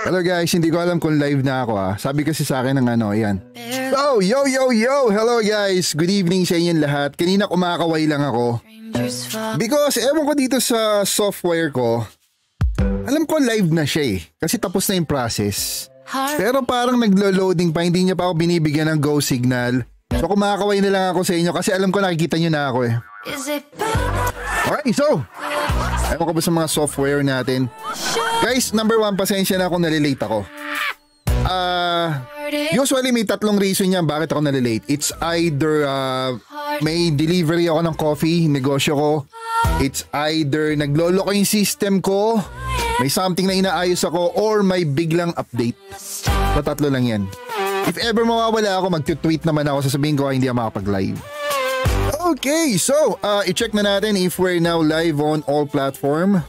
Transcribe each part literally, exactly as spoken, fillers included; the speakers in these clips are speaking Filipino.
Hello guys, hindi ko alam kung live na ako ha. Sabi kasi sa akin ng ano, ayan. Oh, yo, yo, yo! Hello guys! Good evening sa inyong lahat. Kanina kumakaway lang ako. Because, ewan ko dito sa software ko, alam ko live na siya eh. Kasi tapos na yung process. Pero parang naglo-loading pa, hindi niya pa ako binibigyan ng go signal. So kumakaway na lang ako sa inyo kasi alam ko nakikita niyo na ako eh. Okay, so, ewan ko ba sa mga software natin. Guys, number one, pasensya na ako, nalilate ako. Ah, uh, usually may tatlong reason yan bakit ako nalilate. It's either uh, may delivery ako ng coffee, negosyo ko. It's either naglolo ko yung system ko, may something na inaayos ako, or may biglang update. So tatlo lang yan. If ever mawawala ako, mag-tweet naman ako, sasabihin ko hindi ako makapag-live. Okay, so uh, i-check na natin if we're now live on all platform.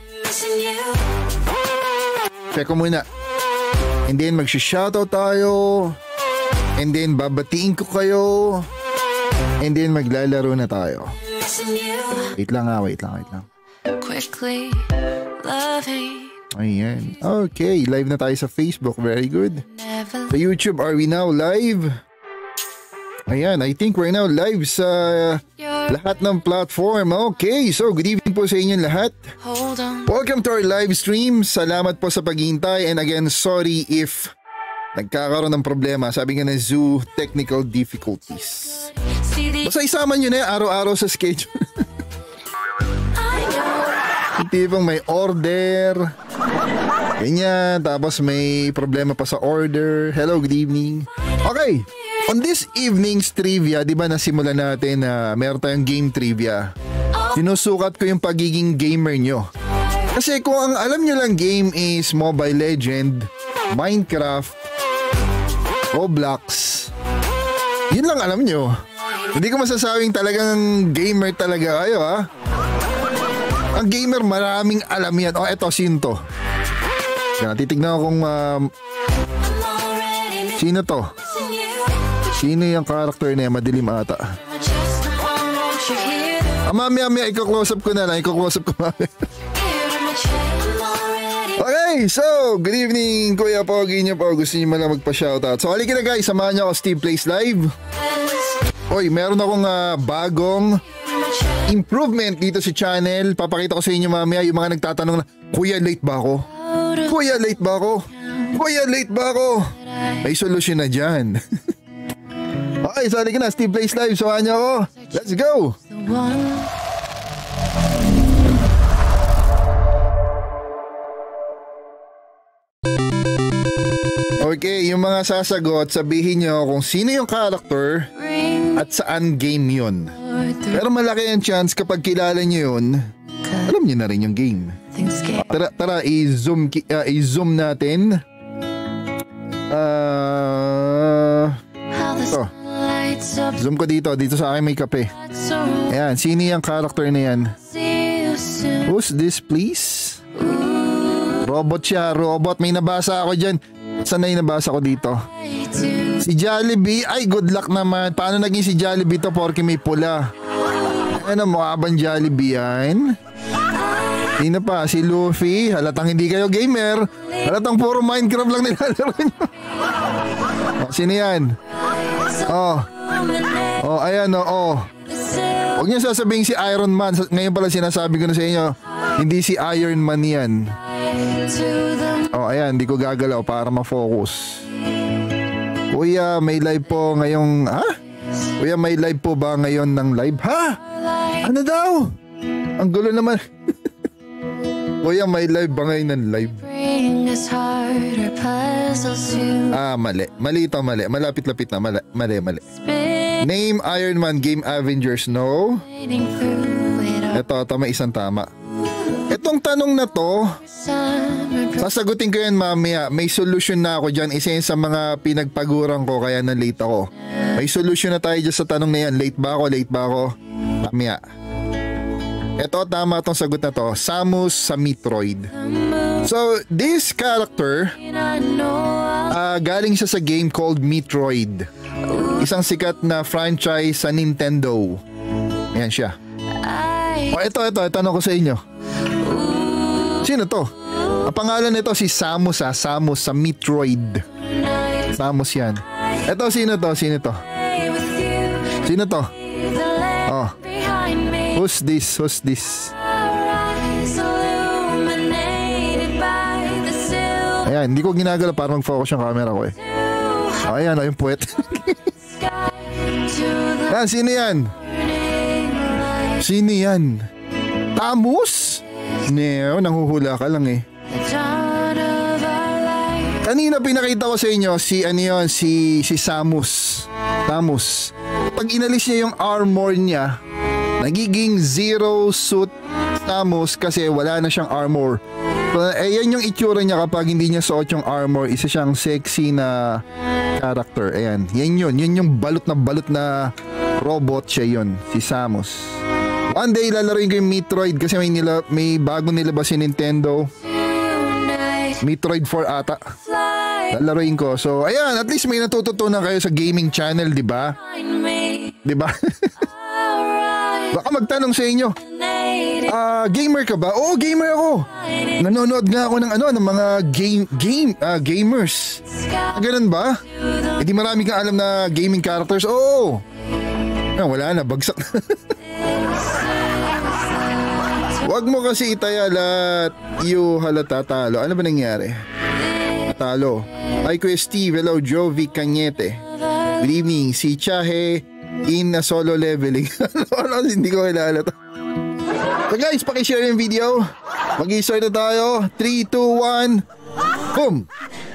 Check ko muna. And then mag-shoutout tayo. And then babatiin ko kayo. And then maglalaro na tayo. Wait lang ha, wait lang, wait lang. Ayan. Okay, live na tayo sa Facebook. Very good. Sa YouTube, are we now live? Ayan, I think we're now live sa lahat ng platform. Okay, so good evening po sa inyong lahat. Welcome to our live stream. Salamat po sa paghihintay. And again, sorry if nagkakaroon ng problema. Sabi nga na Zoo, technical difficulties. Basta isama nyo na araw-araw sa schedule. Tipong may order. Ganyan, tapos may problema pa sa order. Hello, good evening. Okay. On this evening's trivia, di ba nasimulan natin na uh, meron tayong game trivia. Sinusukat ko yung pagiging gamer nyo. Kasi kung ang alam nyo lang game is Mobile Legend, Minecraft, Roblox, yun lang alam nyo. Hindi ko masasabing talagang gamer talaga kayo ha. Ang gamer maraming alam yan. O eto, sino to? Yan, titignan ko kung uh, sino to. Sino yung character na yan? Madilim ata. Ah, mamaya, mamaya, iko-close up ko na lang. Iko-close up ko mamaya. Okay, so, good evening, Kuya Pogi niyo po. Gusto niyo malang magpa-shoutout. So, halika na guys, samahan niyo ako Steve Plays Live. Oy, meron akong uh, bagong improvement dito sa channel. Papakita ko sa inyo mamaya yung mga nagtatanong na, Kuya, late ba ako? Kuya, late ba ako? Kuya, late ba ako? May solusyon na dyan. Okay, so halika na, Steve Plays Live, samahan niyo ako. Let's go! Okay, yung mga sasagot, sabihin niyo kung sino yung character at saan game yun. Pero malaki ang chance kapag kilala niyo yun, alam niyo na rin yung game. Tara, tara, i-zoom, uh, i-zoom natin. Ah... Uh, ito. Zoom ko dito, dito sa akin may kape. Ayan, sino yung character na yan? Who's this please? Robot siya, robot. May nabasa ako dyan. Saan na yung nabasa ko dito? Si Jollibee, ay good luck naman. Paano naging si Jollibee to porke may pula? Ano, mukha bang Jollibee yan? Sino pa? Si Luffy. Halatang hindi kayo gamer. Halatang puro Minecraft lang nilalaro nyo. Oh, sino yan? Oh. Oh, ayan o. Oh, oh. Huwag niyo sasabihin si Iron Man. Ngayon pala sinasabi ko na sa inyo, hindi si Iron Man yan. Oh, ayan. Hindi ko gagalaw para ma-focus. Kuya, may live po ngayong... Ha? Kuya, may live po ba ngayon ng live? Ha? Ano daw? Ang gulo naman. Kuya, may live ba ngayon ng live? Ah, mali. Mali ito, mali. Malapit-lapit na. Mali, mali, mali. Name Iron Man Game Avengers. No. Ito, ito may isang tama. Itong tanong na to, sasagutin ko yan mamaya. May solution na ako dyan. Isa yun sa mga pinagpaguran ko kaya na late ako. May solution na tayo dyan sa tanong na yan. Late ba ako? Late ba ako? Mamaya. Ito, tama itong sagot na to. Samus sa Metroid. So, this character, uh, galing siya sa game called Metroid. Isang sikat na franchise sa Nintendo. Ayan siya. O, ito, ito. Tanong ko sa inyo. Sino to? Ang pangalan nito si Samus ha. Samus sa Metroid. Samus yan. Ito, sino to? Sino to? Sino to? Oh. Who's this? Who's this? Ayan, hindi ko ginagala para mag-focus yung camera ko eh. Oh, ayan, oh, yung puwet. Yan, sino yan? Sino yan? Tamus? Neo, nanghuhula ka lang eh. Kanina pinakita ko sa inyo si ano yun, si, si Samus. Samus. Pag inalis niya yung armor niya, nagiging zero suit Samus kasi wala na siyang armor. So, eh, yan yung itsura niya kapag hindi niya suot yung armor. Isa siyang sexy na character. Ayan, yan yun. Yun yung balot na balot na robot siya yun. Si Samus. One day lalaroin ko yung Metroid kasi may, nila, may bago nilabas si Nintendo. Metroid four ata. Lalaroin ko. So, ayan, at least may natututunan kayo sa gaming channel, di ba? Di ba? Baka magtanong sa inyo, ah, uh, gamer ka ba? Oo, gamer ako. Nanonood nga ako ng ano, ng mga game, game, uh, gamers. Ganun ba? Hindi marami kang alam na gaming characters. Oo. Ah, wala na, bagsak na. Wag mo kasi itaya lahat. Iyo halata talo. Ano ba nangyari? Talo. Hi Kuya Steve. Hello Jovi Cañete. Good evening. Si Chahe in na solo leveling. Ano, hindi ko kilala to. So guys, pakishare yung video. Mag-i-start na tayo. three, two, one. Boom!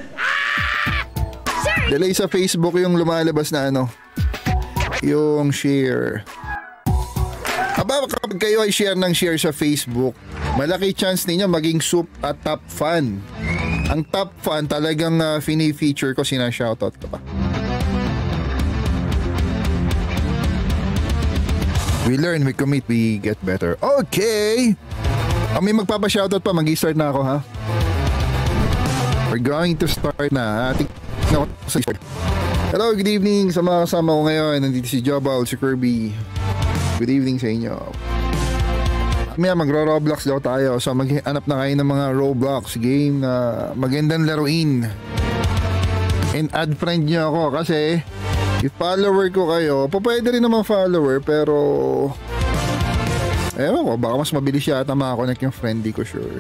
Delay sa Facebook yung lumalabas na ano. Yung share. Aba, kapag kayo ay share ng share sa Facebook, malaki chance ninyo maging soup at top fan. Ang top fan talagang uh, fini-feature ko, sina-shoutout ko pa. We learn, we commit, we get better. Okay! Oh, may magpapa-shoutout pa, mag-i-start na ako ha. We're going to start na. Ating na sa start. Hello, good evening sa mga kasama ko ngayon. Nandito si Jobal, si Kirby. Good evening sa inyo. Mamaya magro-Roblox daw tayo. So maghanap na kayo ng mga Roblox game na magandang laruin. And add friend nyo ako kasi if follower ko kayo, pwede rin naman follower pero ewan ko, baka mas mabilis yata makakonect yung friendly ko, sure.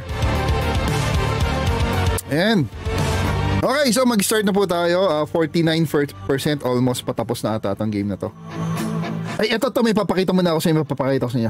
Ayan. Okay, so mag-start na po tayo. uh, forty-nine percent almost patapos na ata ang game na to. Ay, eto to, may papakita muna ako sa inyo. Papakita ko sa inyo.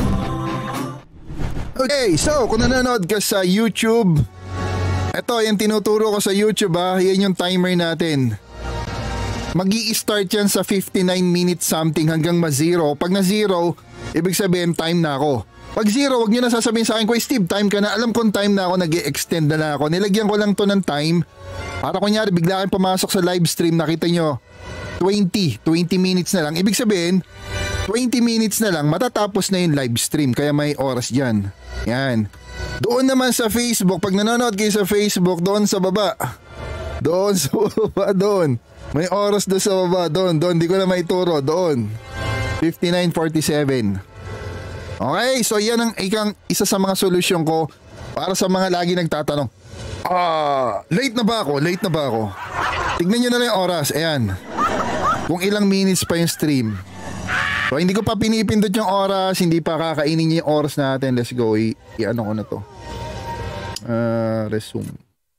Okay, so kung nanonood ka sa YouTube, eto yung tinuturo ko sa YouTube ha. Yan yung timer natin. Mag-i-start yan sa fifty-nine minutes something hanggang ma-zero. Pag na-zero, ibig sabihin time na ako. Pag zero, wag nyo na sasabihin sa akin, Kuya Steve, time ka na. Alam kong time na ako, nag-i-extend na na ako. Nilagyan ko lang to ng time. Para kunyari, bigla kayong pumasok sa live stream, nakita nyo, twenty, twenty minutes na lang. Ibig sabihin, twenty minutes na lang, matatapos na yung live stream. Kaya may oras dyan. Yan. Doon naman sa Facebook, pag nanonood kayo sa Facebook, doon sa baba. Doon sa baba, doon. May oras doon sa baba, doon, doon. Di ko na maituro, doon. fifty-nine forty-seven. Okay, so yan ang ikang isa sa mga solusyon ko para sa mga lagi nagtatanong. Ah, late na ba ako? Late na ba ako? Tignan nyo na lang yung oras. Ayan. Kung ilang minutes pa yung stream. So, hindi ko pa pinipindot yung oras. Hindi pa kakainin niyo yung oras natin. Let's go. I- I-ano ko na to. Uh, resume.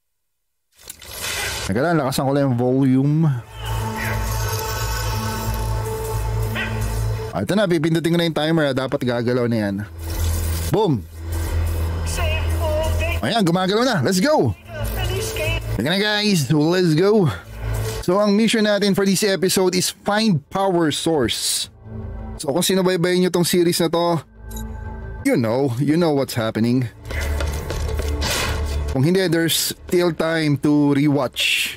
Nagala, lakasan ko lang yung volume. Ah, ito na, pipindutin ko na yung timer. Dapat gagalaw na yan. Boom! Ayan, gumagalaw na. Let's go! Sige na guys, let's go! So, ang mission natin for this episode is find power source. So, kung sinubaybayin nyo tong series na to, you know, you know what's happening. Kung hindi, there's still time to rewatch.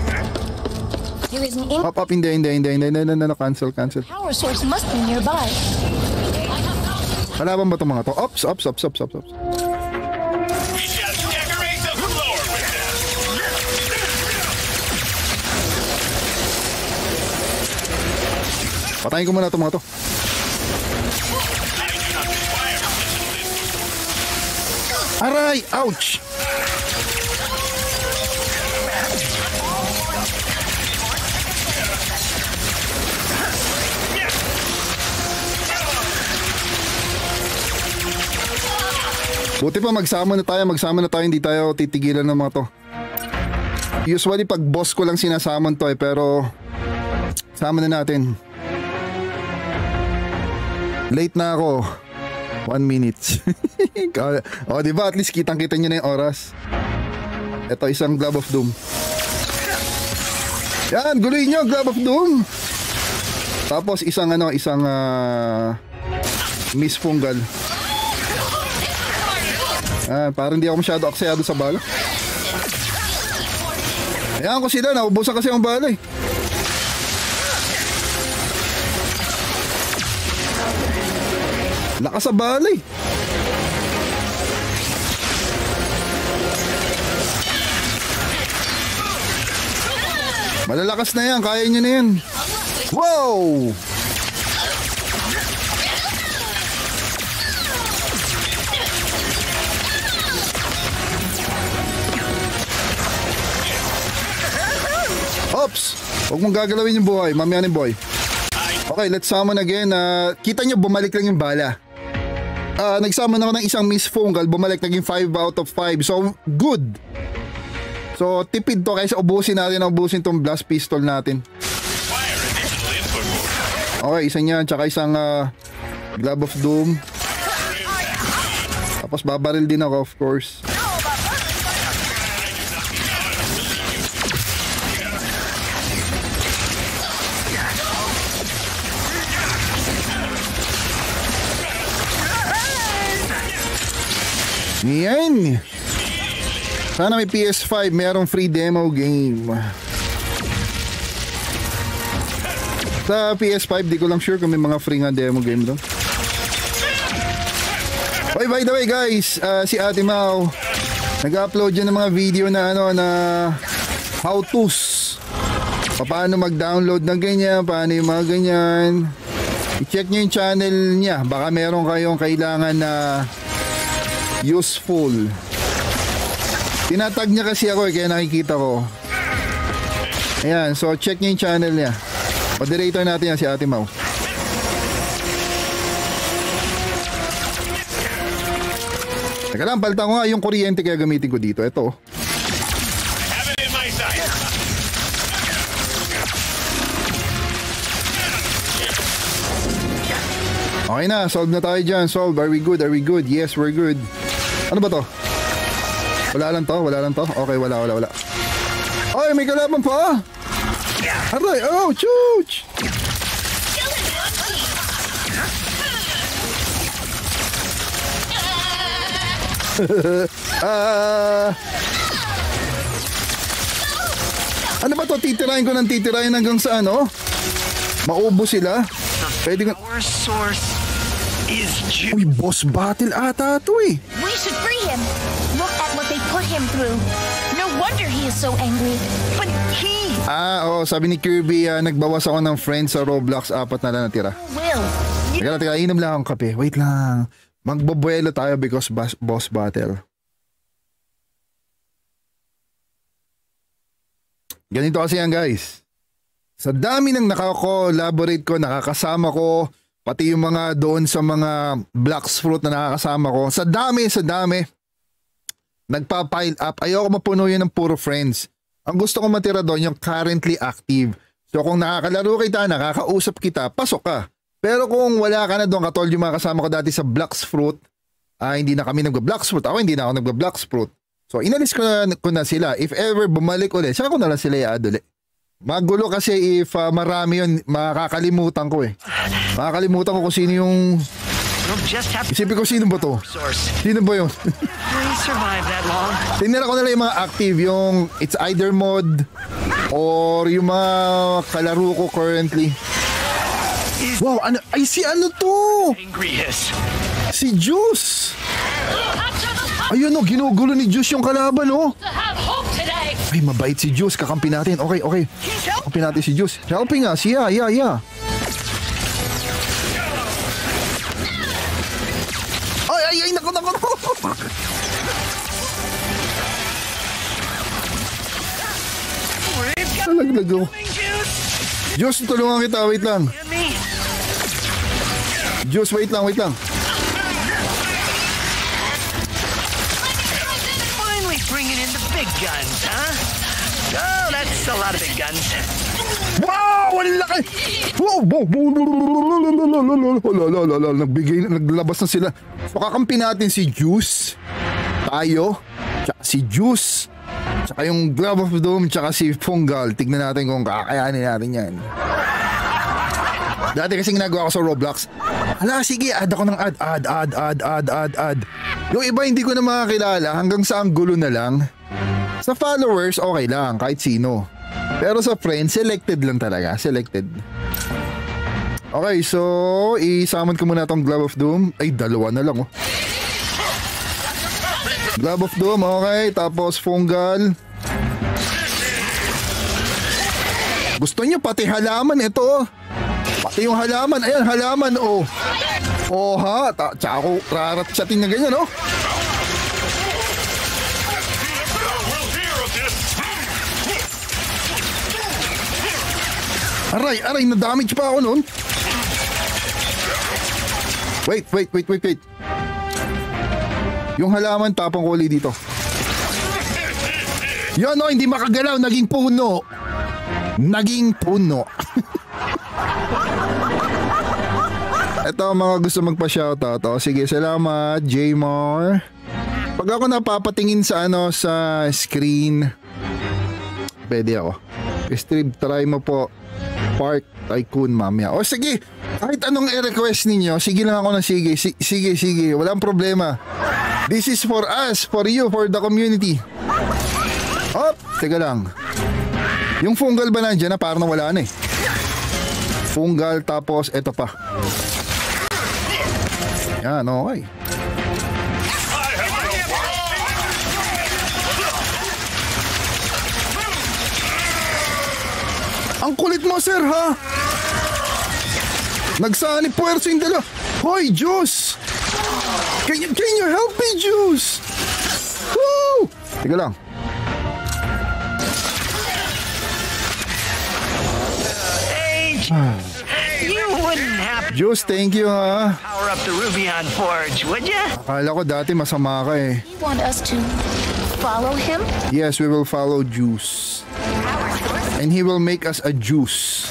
Up, up, hindi, hindi, hindi, hindi, hindi, hindi, cancel, cancel. Power source must be nearby. Kalaban ba itong mga to? Ops, ops, ops, ops, ops, ops. Patayin ko muna itong mga to. Aray! Ouch! Buti pa magsama na tayo, magsama na tayo, hindi tayo titigilan ng mga to. Usually pag boss ko lang sinasamon to eh, pero sama na natin. Late na ako. One minute. O diba, at least kitang-kita nyo na yung oras. Ito isang Glove of Doom. Yan, guluhin nyo, Glove of Doom. Tapos isang ano, isang uh, Miss Fungal. Ah, parang hindi ako masyado aksayado sa bala. Ayan ko sila, naubusan kasi ang bala eh. Lakas sa bala eh. Malalakas na yan, kaya nyo na yan. Wow! Oops! Huwag mong gagalawin yung buhay, mamaya ni boy. Okay, let's summon again. Uh, kita nyo, bumalik lang yung bala. Uh, nagsummon ako ng isang Miss Fungal, bumalik naging five out of five. So, good! So, tipid to kaysa ubusin natin, ubusin tong blast pistol natin. Okay, isa niyan, tsaka isang uh, Glove of Doom. Tapos babaril din ako, of course. Yan! Sana may P S five, merong free demo game. Sa P S five, di ko lang sure kung may mga free nga demo game doon. Oy, by the way guys, uh, si Ate Mau nag-upload yan ng mga video na ano na how to's. Paano mag-download ng ganyan, paano yung mga ganyan. I-check nyo yung channel niya. Baka meron kayong kailangan na useful. Tinatag niya kasi ako eh, kaya nakikita ko. Ayan, so check nyo yung channel niya. Moderator natin yan, si Ate Mau. Teka lang, palitan ko nga yung kuryente kaya gamitin ko dito. Ito. Okay na, solve na tayo dyan. Solve, are we good? Are we good? Yes, we're good. Ano ba to? Wala lang to, wala lang to. Okay, wala, wala, wala. Ay, may kalaban pa! Aray, oh, chuch! uh, ano ba to? Titirahin ko ng titirahin hanggang sa ano? Maubos sila? Pwede ko... Uy, boss battle ata to eh. We should free him. Look at what they put him through. No wonder he is so angry. But he... Ah, oo. Sabi ni Kirby, uh, nagbawas ako ng friends sa Roblox. Apat na lang natira. Will. Teka lang, teka. Inom lang akong kape. Wait lang. Magbobuelo tayo because boss, boss battle. Ganito kasi yan, guys. Sa dami ng nakaka-collaborate ko, nakakasama ko, pati yung mga doon sa mga Black's Fruit na nakakasama ko. Sa dami, sa dami. Nagpa-pile up. Ayoko mapuno yun ng puro friends. Ang gusto ko matira doon yung currently active. So kung nakakalaro kita, nakakausap kita, pasok ka. Pero kung wala ka na doon, katol yung mga kasama ko dati sa Black's Fruit, ah, hindi na kami nagba-Black's Fruit. Ako hindi na ako nagba-Black's Fruit. So inalis ko na, ko na sila. If ever bumalik ulit, saka ko na lang sila i-add ulit. Magulo kasi if uh, marami yun, makakalimutan ko eh. Makakalimutan ko kung sino yung... Isipin ko sino ba to? Sino ba yun? Tinira ko na lang yung mga active, yung it's either mod or yung mga kalaro ko currently. Wow, ano? Ay, si ano to? Si Juice! Ayun o, ginugulo ni Juice yung kalaban o. Ay, mabait si Juice. Kakampi natin. Okay, okay. Kakampi natin si Juice. Helping us. Yeah, yeah, yeah. Ay, ay, ay. Naku, naku, naku. Nalaglag ako. Juice, tulungan kita. Wait lang. Juice, wait lang, wait lang. guns, huh? Oh, that's a lot of big guns. Wow! Ang laki! Wow! Nagbigay, naglabas na sila. So kakampi natin si Juice, tayo, tsaka si Juice, tsaka yung Glove of Doom, tsaka si Fungal. Tignan natin kung kakayanin natin yan. Dati kasing ginagawa ko sa Roblox. Hala, sige, add ako ng add, add, add, add, add, add, add. Yung iba hindi ko na makakilala hanggang sa ang gulo na lang. Sa followers, okay lang, kahit sino. Pero sa friends, selected lang talaga. Selected. Okay, so i-summon ko muna tong Glove of Doom. Ay, dalawa na lang oh. Glove of Doom, okay. Tapos Fungal. Gusto niyo pati halaman ito oh. Pati yung halaman. Ayan, halaman oh. Oh ha, tsaka ako rarat-chatin na ganyan oh. Aray, aray, na-damage pa ako noon. Wait, wait, wait, wait, wait. Yung halaman, tapong ko ulit dito. Yan o, hindi makagalaw, naging puno. Naging puno. Ito mga gusto magpa-shoutout. O, sige, salamat, J-Mar. Pag ako napapatingin sa ano, sa screen, pwede ako. Stream, try mo po. Park Tycoon mamaya. O sige, kahit anong i-request ninyo, sige lang ako na sige. S- sige, sige, walang problema. This is for us, for you, for the community. Hop, teka lang. Yung Fungal ba nandiyan na? Parang wala na eh. Fungal, tapos eto pa. Yan, okay. Ang kulit mo, sir, ha? Nagsanib puwersa yung dala. Hoy, Juice! Can you, can you help me, Juice? Woo! Tiga lang. Hey, you wouldn't have to Juice, thank you, ha? power up the Rubion Forge, would ya? Akala ko dati masama ka eh. You want us to follow him? Yes, we will follow Juice. And he will make us a juice.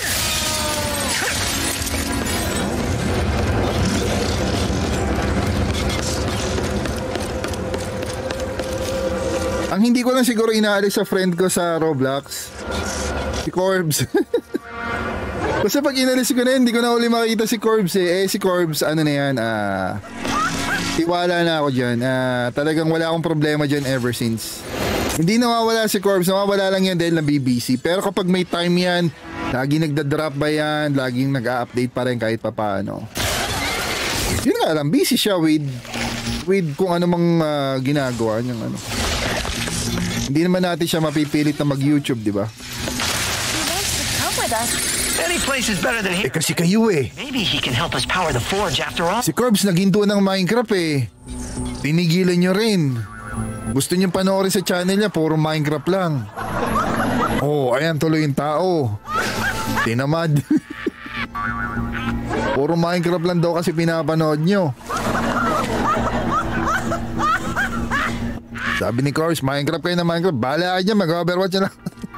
Ang hindi ko lang siguro inaalis sa friend ko sa Roblox, si Corbs. Kasi pag inalis ko na yun, hindi ko na uli makikita si Corbs eh. Eh si Corbs, ano na yan, ah... tiwala na ako dyan. Uh, talagang wala akong problema dyan ever since. Hindi nawawala si Corbs, nawawala lang yan dahil na B B C. Pero kapag may time yan, lagi nagda-drop ba yan, laging nag-update pa rin kahit papaano. Yun nga lang, busy siya with, with kung ano mang uh, ginagawa niyang ano. Hindi naman natin siya mapipilit na mag-YouTube, di ba? He wants to come with us. Any place is better than Eh here. kasi kayo eh. Maybe he can help us power the forge after all. Si Corbs naghinto ng Minecraft eh. Pinigilan nyo rin. Gusto nyo panoorin sa channel niya, puro Minecraft lang. Oh, ayan tuloy yung tao. Tinamad. Puro Minecraft lang daw kasi pinapanood nyo. Sabi ni Corbs, Minecraft kayo na Minecraft. Bahala kayo dyan, mag-overwatch na lang.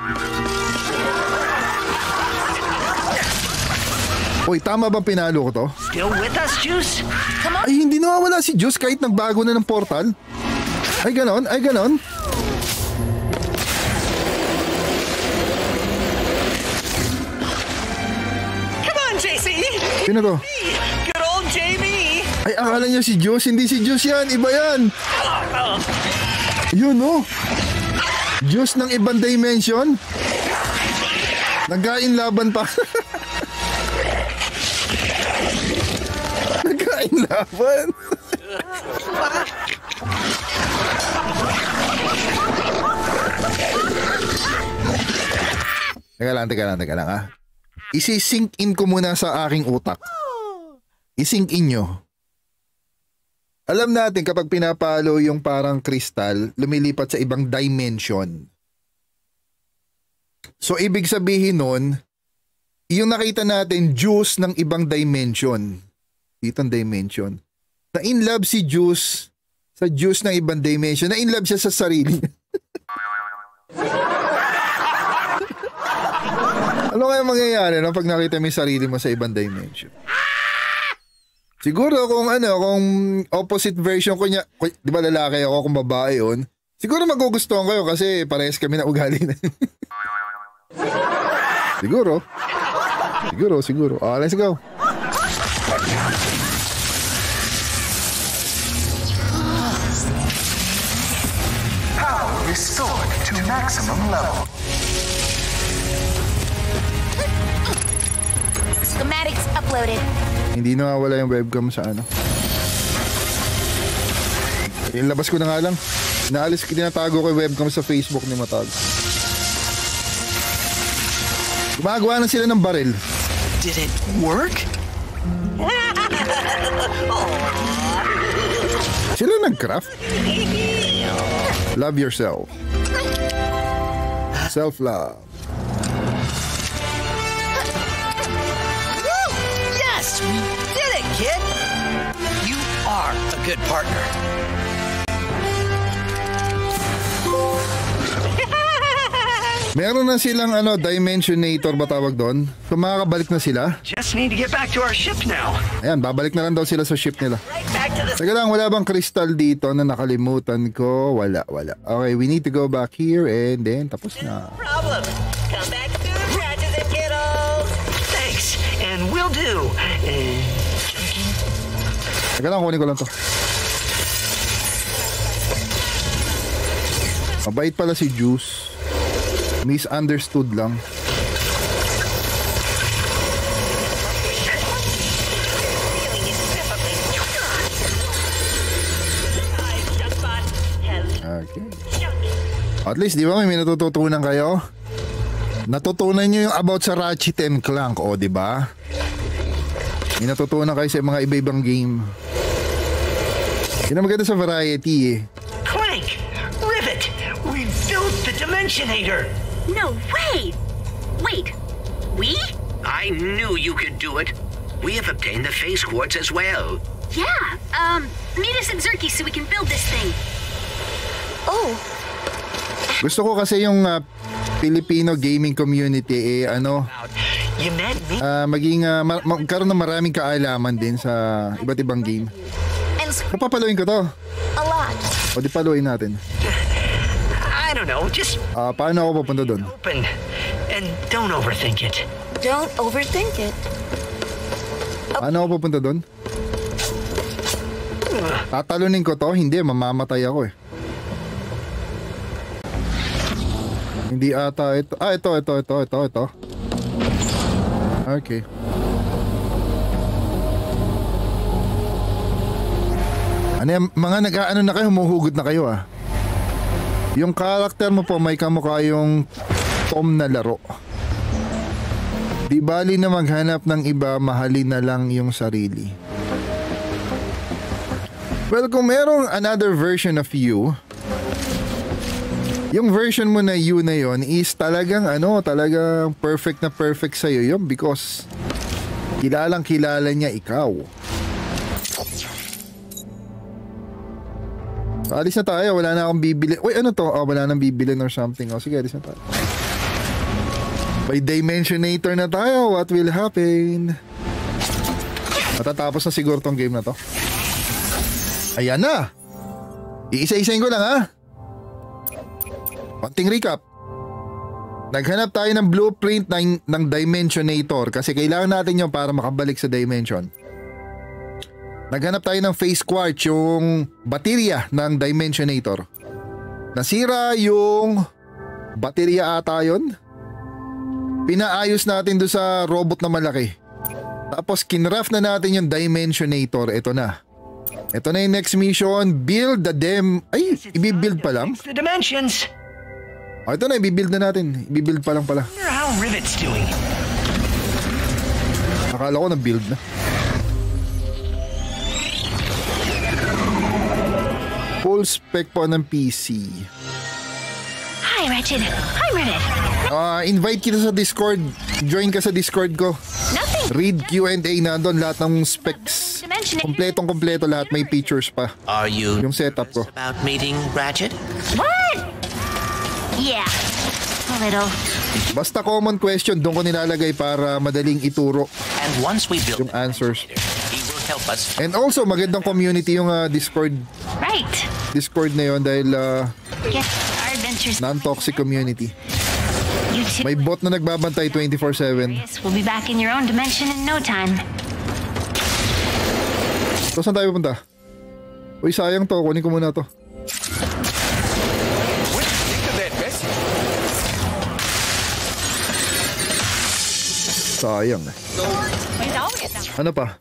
Uy, tama ba pinalo ko to? Still with us, Juice? Come on. Ay, hindi nawawala si Juice kahit nagbago na ng portal. Ay, ganon, ay, ganon. Come on, J C! Sino to? Good old J B! Ay, akala niya si Juice. Hindi si Juice yan, iba yan. Yun, oh. Juice ng ibang dimension. Nagkain laban pa. Nagkain laban. Teka lang, teka lang, teka lang ha. Isi-sink in ko muna sa aking utak. I-sink in nyo. Alam natin kapag pinapalo yung parang kristal, lumilipat sa ibang dimension. So ibig sabihin nun, yung nakita natin, Juice ng ibang dimension. Ditong dimension. Na-in love si Juice sa Juice ng ibang dimension. Na-in love siya sa sarili. Ano kaya mangyayari no, pag nakita mo yung sarili mo sa ibang dimension? Siguro kung ano, kung opposite version ko niya, di ba lalaki ako, kung babae yun, siguro magugustuhan kayo kasi parehas kami na ugali na. Siguro. Siguro, siguro. Oh, let's go. Power restored to maximum level. Schematics uploaded. Hindi na wala yung webcam sa ano. Ilabas ko na nga lang. Naalis, tinatago ko yung webcam sa Facebook ni Matag. Gumagawa na sila ng baril. Did it work? Sila nag-craft? Love yourself. Self-love. Yes, we did it, kid. You are a good partner. Meron na silang ano, Dimensionator ba tawag doon? So makakabalik na sila. Just need to get back to our ship now. Ayan, babalik na lang daw sila sa ship nila. Right back to the... Teka lang, wala bang crystal dito na nakalimutan ko? Wala, wala. Okay, we need to go back here and then tapos na. Problem. Come back soon, Ratchet and kiddos. Thanks, and will do. And... Teka lang, kunin ko lang to. Mabait pala si Juice. Misunderstood lang. Okay. At least, di ba may natututunan kayo? Natutunan nyo yung about sa Ratchet and Clank, o di ba? May natutunan kayo sa mga iba-ibang game. Yun ang maganda sa variety eh. Clank! Rivet! We built the Dimensionator! No way! Wait, we? I knew you could do it. We have obtained the phase quartz as well. Yeah, um, meet us at Zerky so we can build this thing. Oh, Gusto ko kasi yung uh, Filipino gaming community eh ano, You met me? uh, maging uh, ma- magkaroon ng maraming kaalaman din sa iba't ibang game. and sc- Papapaluin ko to. a lot. O di paluin natin. I don't know, just Uh, paano ako papunta doon? open. And don't overthink it. Don't overthink it. Paano ako papunta doon? Tatalunin ko to? Hindi, mamamatay ako eh. Hindi ata ito. Ah, ito, ito, ito, ito, ito. Okay. Ano yan, mga nag-aano na kayo, humuhugot na kayo ah. Yung karakter mo po may kamukha yung Tom na laro. Di bali na maghanap ng iba, mahalin na lang yung sarili. Well, kung merong another version of you, yung version mo na you na yon is talagang ano, talagang perfect na perfect sa'yo yun because kilalang kilala niya ikaw. So, alis na tayo, wala na akong bibili. Uy, ano to? Oh, wala nang bibilin or something. Oh, sige, alis na tayo. By Dimensionator na tayo, what will happen? Matatapos na siguro tong game na to. Ayan na! Iisa-isain ko lang ha. Konting recap. Naghanap tayo ng blueprint ng, ng Dimensionator kasi kailangan natin yun para makabalik sa Dimension. Naghanap tayo ng phase quartz, yung baterya ng Dimensionator. Nasira yung baterya ata yun. Pinaayos natin doon sa robot na malaki. Tapos kinraft na natin yung Dimensionator. Ito na. Ito na yung next mission. Build the dem... Ay, ibibuild pa lang? It's the dimensions. Oh, ito na, ibibuild na natin. Ibibuild pa lang pala. Wonder how Rivet's doing. Akala ko na-build na. Full spec po ng P C. Hi, Ratchet. Hi, Rivet. Uh, invite kita sa Discord. Join ka sa Discord ko. Nothing. Read Q and A na doon. Lahat ng specs. Kompletong kompleto lahat. May features pa. Are you Yung setup ko. about meeting Ratchet? What? Yeah, a little. Basta common question, doon ko nilalagay para madaling ituro And once we build yung answers. he will help us. And also, magandang community yung uh, Discord. Right. Discord na yun dahil uh, Guess our adventures. non-toxic community. You two. May bot na nagbabantay twenty-four seven. We'll be back in your own dimension in no time. So, saan tayo pupunta? Uy, sayang to. Kunin ko muna to. Sayang eh. Ano pa?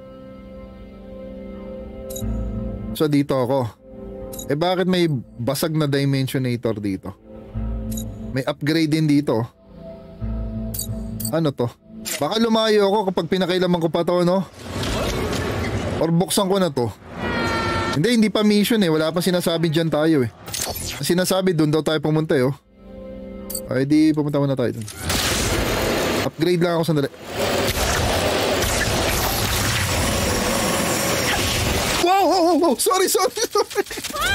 So, dito ako. Eh, bakit may basag na Dimensionator dito? May upgrade din dito. Ano to? Baka lumayo ako kapag pinakailaman ko pa to, no? Or buksan ko na to. Hindi, hindi pa mission eh. Wala pa sinasabi dyan tayo eh. Sinasabi dun daw tayo pumunta eh, oh. Ay, di pumunta muna tayo dun. Upgrade lang ako sandali. Wow, wow, wow, wow. Sorry, sorry, sorry.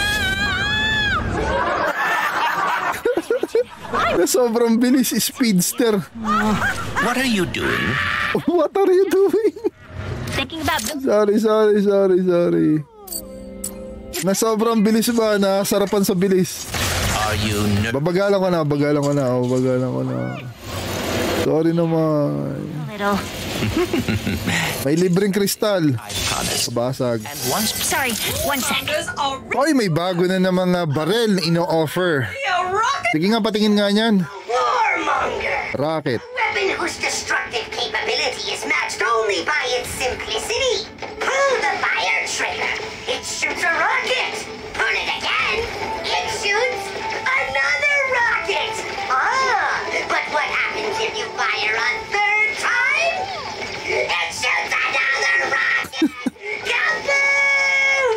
Na sobrang bilis, speedster. What are you doing? What are you doing? Thinking about the Sorry, sorry, sorry, sorry. Na sobrang bilis ba? Nasarapan sa bilis. Are you ner- Babagalan ko na, babagalan ko na, babagalan ko na. Sorry naman. little. May libreng kristal. I promise. Basag. And once Sorry, one sec. Oy, may bago na na mga barel na ino-offer. Sige nga, patingin nga niyan. Warmonger! Rocket. Weapon whose destructive capability is matched only by its simplicity. Pull the fire trigger. It shoots a rocket. Pull it again. It shoots another rocket. Ah, but what happens if you fire a third time? It shoots another rocket. Kaboom!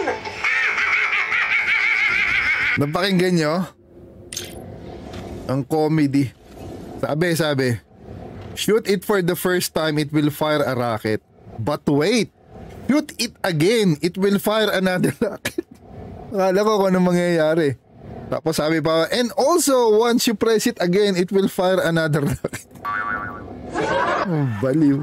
Napakinggan nyo? Ang comedy. Sabi, sabi. Shoot it for the first time, it will fire a rocket. But wait. Shoot it again, it will fire another rocket. Akala ko kung anong mangyayari. Tapos sabi pa, and also, once you press it again, it will fire another rocket. Oh, baliw.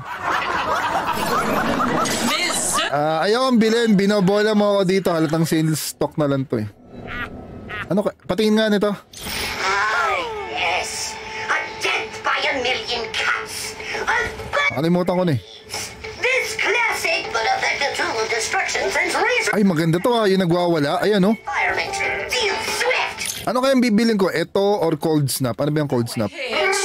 Uh, ayaw ang bilhin, binobola mo ako dito. Halatang sales stock na lang to eh. Ano ka? Patingin nga nito. Ah, yes. A death by a million cuts. A Nakalimutan ko na eh. This classic but effective tool of destruction sends razor Ay, maganda to ah. Yung nagwawala. Ayan oh. firemen. Deal swift. Ano kayang bibilin ko? Ito or cold snap? Ano ba yung cold snap? Is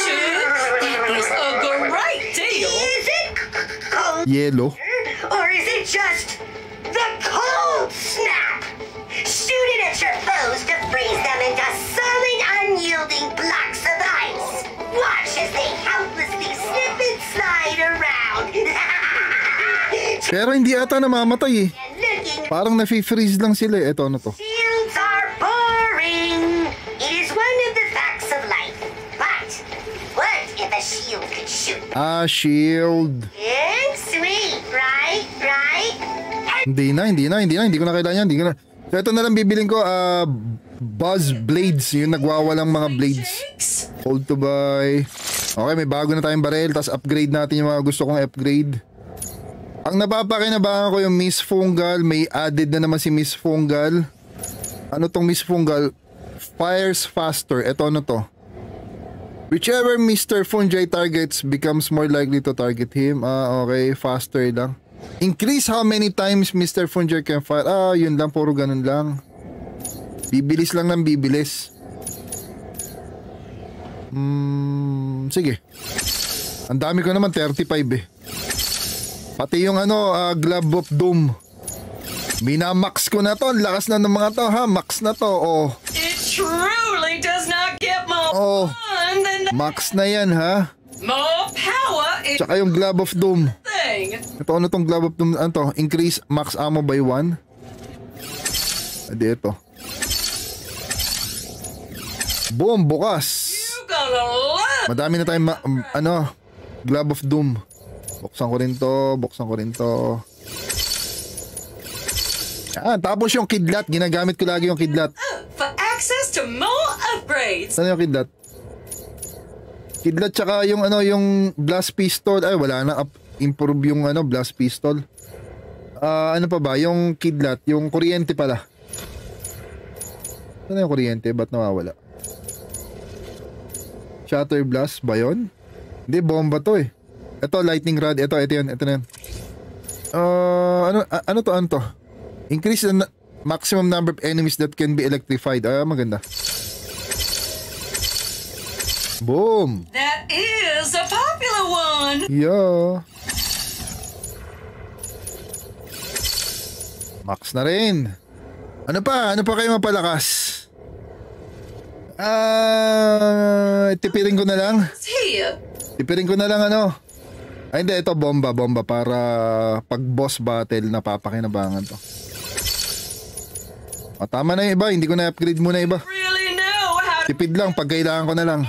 it cold Yellow. or is it just the cold snap? Shoot it at your foes to freeze them into solid, unyielding blocks of ice. Watch as they helplessly slip and slide around. Pero hindi ata namamatay eh. And looking, Parang nafi-freeze lang sila eh. Ito ano to? shields are boring. It is one of the facts of life. But what if a shield could shoot? Ah, shield. And sweet, right? Right? Hindi na, hindi na, hindi na. Hindi ko na kailangan yan. Hindi ko na. So ito na lang bibilin ko. Ah, Buzz Blades. Yung nagwawalang mga blades. Hold to buy. Okay, may bago na tayong barel. Tapos upgrade natin yung mga gusto kong upgrade. Ang napapakinabangan ko yung Miss Fungal. May added na naman si Miss Fungal. Ano tong Miss Fungal? Fires faster. Ito ano to? Whichever Mister Fungi targets becomes more likely to target him. Ah, okay. Faster lang. Increase how many times Mister Fungi can fire. Ah, yun lang. Puro ganun lang. Bibilis lang ng bibilis. Hmm, sige. Ang dami ko naman, thirty-five eh. Pati yung ano, uh, Glove of Doom. Minamax ko na to. Ang lakas na ng mga to ha. Max na to. Oh. It truly does not get more Oh. fun than that. Max na yan ha. More power is Tsaka yung Glove of Doom. thing. Ito ano tong Glove of Doom? Ano to? Increase max ammo by one. Adi ito. Boom, bukas. You gonna love Madami na tayong ma- um, ano, Glove of Doom. Buksan ko rin to, buksan ko rin to. Yan, tapos yung kidlat, ginagamit ko lagi yung kidlat. for access to more upgrades. Saan yung kidlat? Kidlat tsaka yung ano, yung blast pistol. Ay, wala na. Up, improve yung ano, blast pistol. Ah, uh, ano pa ba? Yung kidlat, yung kuryente pala. Saan yung kuryente? Ba't nawawala? Shatter blast ba yun? Hindi, bomba to eh. Ito, lightning rod. Ito, ito yun. Ito na yun. Uh, ano, uh, ano to, ano to? Increase the maximum number of enemies that can be electrified. Ah, maganda. Boom! That is a popular one! Yeah. Max na rin. Ano pa? Ano pa kayo mapalakas? Ah, uh, tipirin ko na lang. Tipirin ko na lang ano. Ay hindi, ito bomba, bomba para pag boss battle napapakinabangan to. O, tama na yung iba, hindi ko na upgrade muna iba. Tipid lang, pag kailangan ko na lang.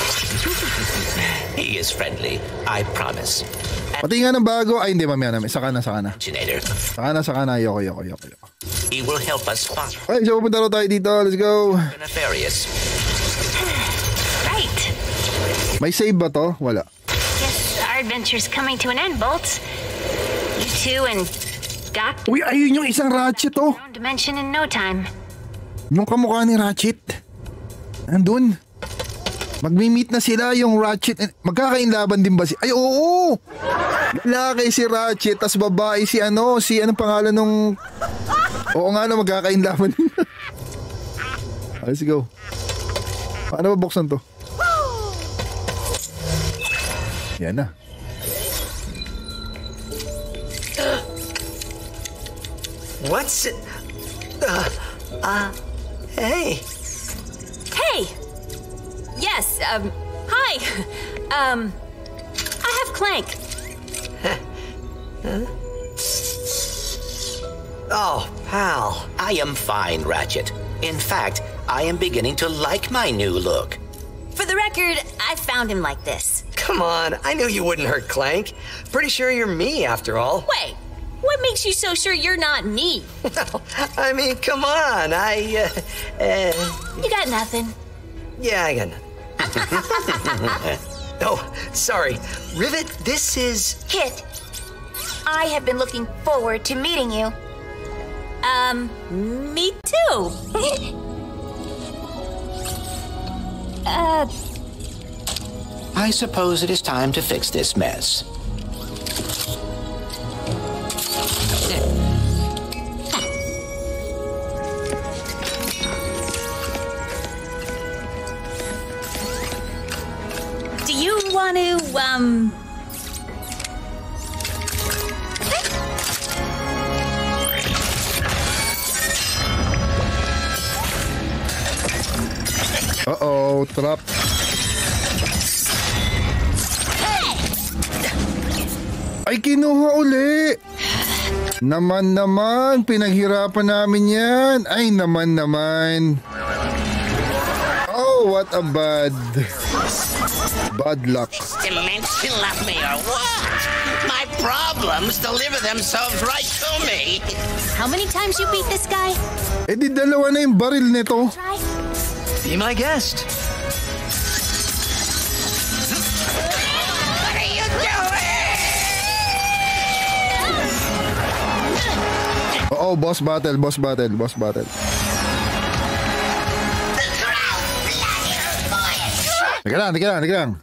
He is friendly, I promise. Pati nga ng bago, ay hindi mamaya namin, saka na, saka na. Saka na, saka na, yoko, yoko, yoko, yoko. He will help us spot. Ay, so pupunta rin tayo dito, let's go. Nefarious. Right. May save ba to? Wala. Guess our adventure's coming to an end, Bolts. You two and Doc. Uy, ayun yung isang Ratchet oh. Own dimension in no time. Yung kamukha ni Ratchet. Andun. Magmi-meet na sila yung Ratchet. Magkakainlaban din ba si... Ay, oo! Lalaki si Ratchet, tas babae si ano, si anong pangalan nung... Oo nga na, magkakainlaban din. Let's go. Paano ba buksan to? Yan na. What's it? Uh, uh, hey. Hey! Yes, um, hi! Um, I have Clank. Huh? Oh, pal. I am fine, Ratchet. In fact, I am beginning to like my new look. For the record, I found him like this. Come on, I knew you wouldn't hurt Clank. Pretty sure you're me, after all. Wait, what makes you so sure you're not me? Well, I mean, come on, I, uh, uh... You got nothing. Yeah, I got nothing. Oh, sorry. Rivet, this is... Kit, I have been looking forward to meeting you. Um, me too. uh... I suppose it is time to fix this mess. Do you want to, um... Uh-oh, trap. Ay, kinuha uli. Naman naman, pinaghirapan namin yan. Ay, naman naman. Oh, what a bad... Bad luck. Dimension left me or what? My problems deliver themselves right to me. How many times you beat this guy? Eh di dalawa na yung baril nito. Try. Be my guest. What are you doing? Oo, boss battle, boss battle, boss battle. Teka lang, teka lang, teka lang.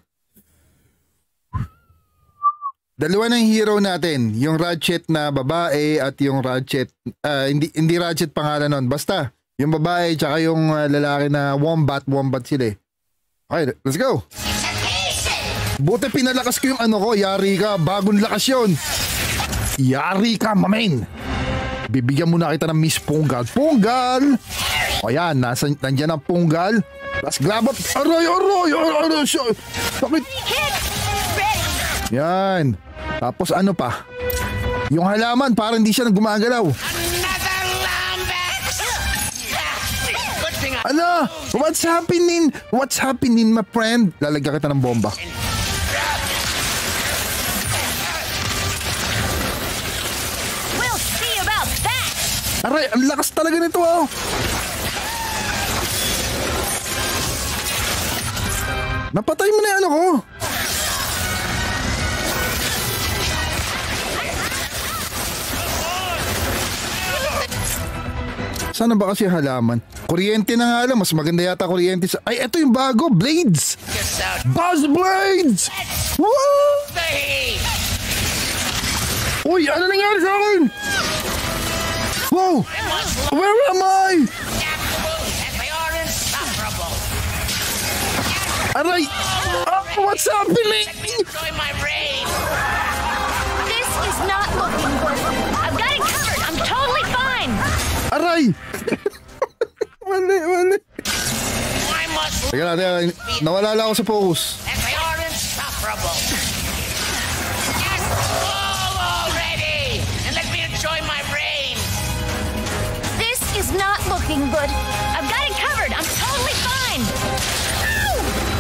Dalawa ng hero natin, yung Ratchet na babae at yung Ratchet, uh, hindi, hindi Ratchet pangalan nun, basta yung babae tsaka yung uh, lalaki na Wombat, Wombat sila eh. Okay, let's go. Buti pinalakas ko yung ano ko, yari ka, bagong lakas yun. Yari ka, mamen. Bibigyan muna kita ng Miss Punggal. Punggal! O yan, nasa, nandiyan ang Punggal. Let's grab up. Aray, aray, aray, aray. Bakit? Yan. Tapos ano pa? Yung halaman, parang hindi siya gumagalaw. Ano? What's happening? What's happening, my friend? Lalagyan kita ng bomba. We'll see about that. Aray, ang lakas talaga nito oh. Napatay mo na yung ano ko. Sana ba kasi halaman? Kuryente na nga lang. Mas maganda yata kuryente sa... Ay, eto yung bago. Blades! Buzz Blades! Woo! Uy, ano nangyari sa akin? Wow! Where am I? Aray! Oh, what's happening? This is not looking good. I've got it covered. I'm totally fine. Aray! Mali, mali. Teka lang, teka lang. Nawala lang ako sa focus. They are insufferable. Just fall already and let me enjoy my reign. This is not looking good. I've got it covered. I'm totally fine. Ow!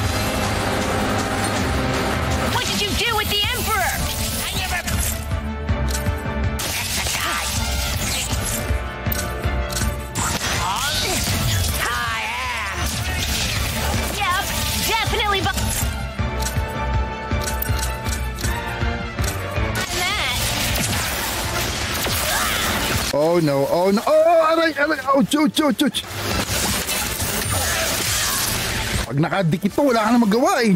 What did you do with the Emperor? I never... I am. Yep, definitely. Bu- that. Oh no, oh no, oh, aray, aray, oh, chuch, chuch, chuch. Pag nakadikit to, wala ka na magawa eh.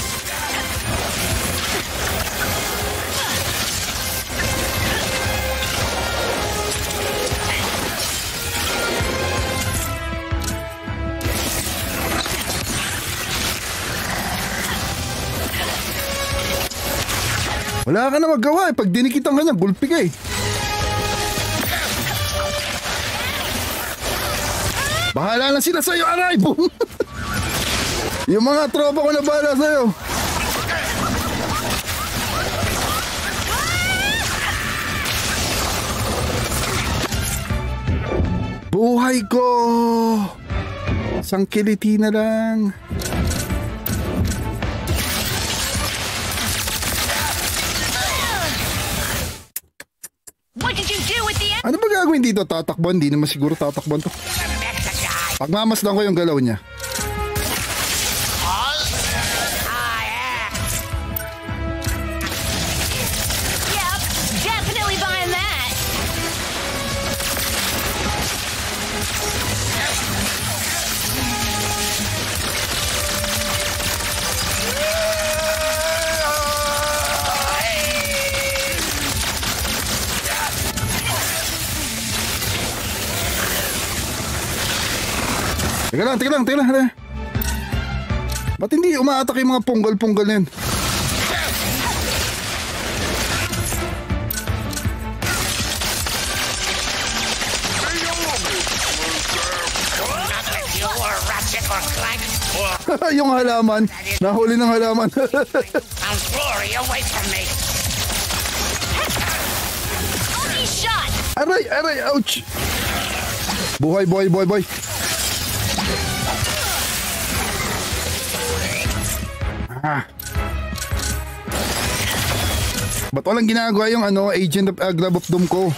Wala ka na magawa eh. Pag dinikitan ka niya, gulpi ka eh. Bahala na sila sa'yo, aray! Boom! Yung mga tropa ko na bahala sa'yo. Buhay ko! Sangkiliti na lang. What did you do with the Emperor? Ano ba gagawin dito? Tatakbuhan? Di naman siguro tatakbuhan to. Pagmamasdan ko yung galaw niya. Yep, definitely buying that. Teka lang, teka lang, teka lang, teka lang. Ba't hindi umaatak yung mga punggal-punggal na yun? Yung halaman, nahuli ng halaman. I'm glory away from me. Lucky shot. Aray, aray, ouch. Buhay, buhay, buhay, buhay. Ah. Ba't walang ginagawa yung ano, Agent of uh, Glove of Doom ko?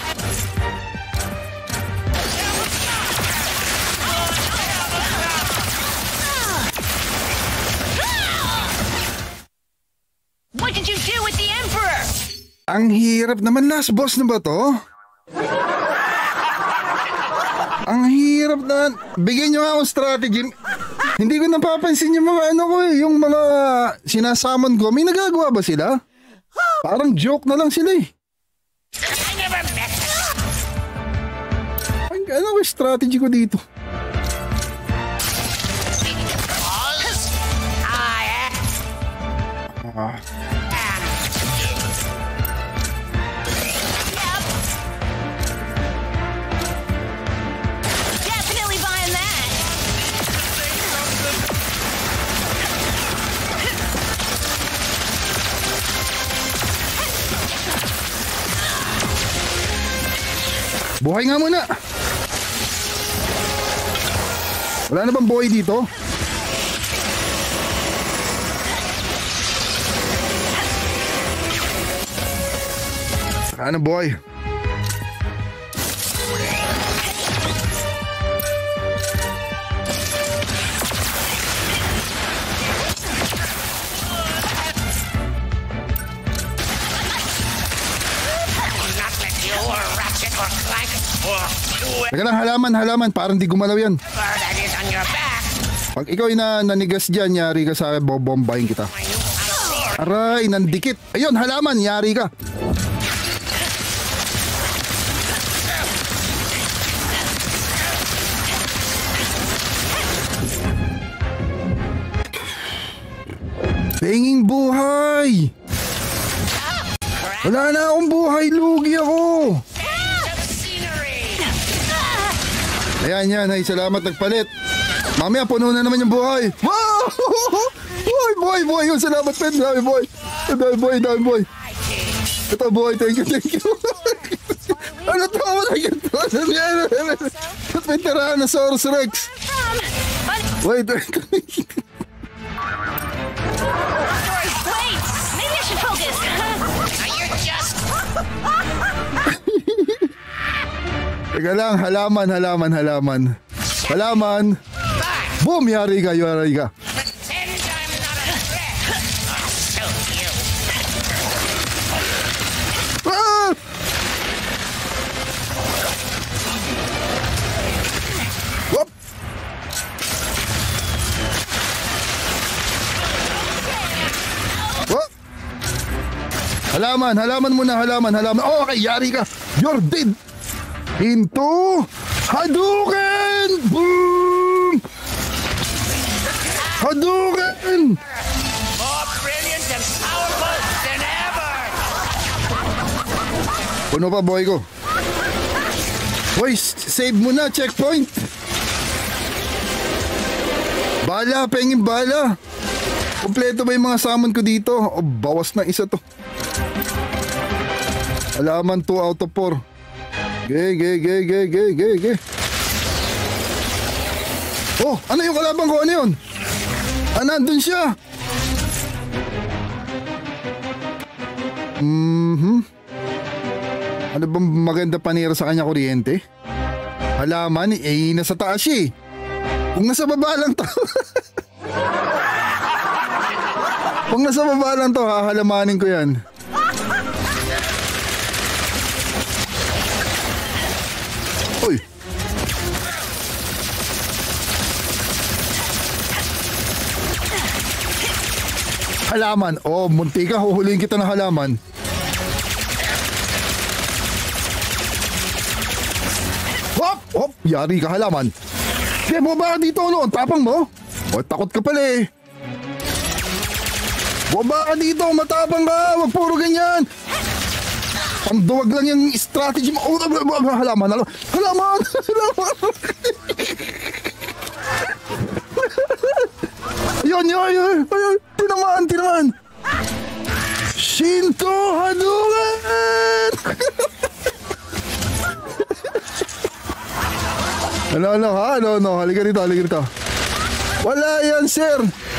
What did you do with the Emperor? Ang hirap naman, last boss na ba to? Ang hirap na. Bigyan nyo nga akong strategy. Hindi ko napapansin yung mga ano ko eh, yung mga sinasamon ko. May nagagawa ba sila? Parang joke na lang sila eh. Ang ano ko strategy ko dito? Ah. Definitely buying that. Buhay nga muna. Wala na bang buhay dito? Ano buhay? Teka lang, halaman, halaman. Parang di gumalaw yan. That is on your back. Pag ikaw ay na nanigas dyan, yari ka sa akin, bobombahin kita. Aray, nandikit. Ayun, halaman, yari ka. Penging buhay! Wala na akong buhay, lugi ako! Ayan yan, ay salamat nagpalit. Mamaya puno na naman yung buhay. Wow! Buhay, buhay, buhay! Yung salamat, pen, dami buhay. Dami buhay, dami buhay. Ito buhay, thank you, thank you. Ano to? Ano ito? Ano yan? Ba't may Tyrannosaurus Rex? Wait, wait. Wait! Maybe I should focus! You're just... Teka lang, halaman, halaman, halaman. Halaman. Boom! Yari ka, yari ka. Pretend I'm not a threat. I'll show you. Ah! Whoop! Whoop! Halaman, halaman muna, halaman, halaman. Oh, okay, yari ka. You're dead. Into Hadouken! Boom! Hadouken! More brilliant and powerful than ever. Puno pa, boy ko. Boy, save mo na, checkpoint. Bala, pengin bala. Kompleto ba yung mga summon ko dito? O, bawas na isa to. Halaman two out of four. Ge, ge, ge, ge, ge, ge, ge. Oh, ano yung kalaban ko? Ano yun? Ah, nandun siya. Mm-hmm. Ano bang maganda panira sa kanya kuryente? Halaman, eh, nasa taas siya eh. Kung nasa baba lang to. Kung nasa baba lang to, hahalamanin ko yan. Uy! Halaman. Oh, munti ka. Huhulihin kita ng halaman. Hop! Hop! Yari ka, halaman. Kaya mo ba dito, no? Tapang mo? O, takot ka pala eh. Baba ka dito, matapang ka. Wag puro ganyan. Panduwag lang yung strategy mo. Oh, halaman, halaman. Halaman! Halaman! Ayun, yun, yun, yun. Tinamaan, tinamaan. Shinto Hadouken! Ano, ano, ha? Ano, ano? Halika rito, halika rito. Wala yan, sir.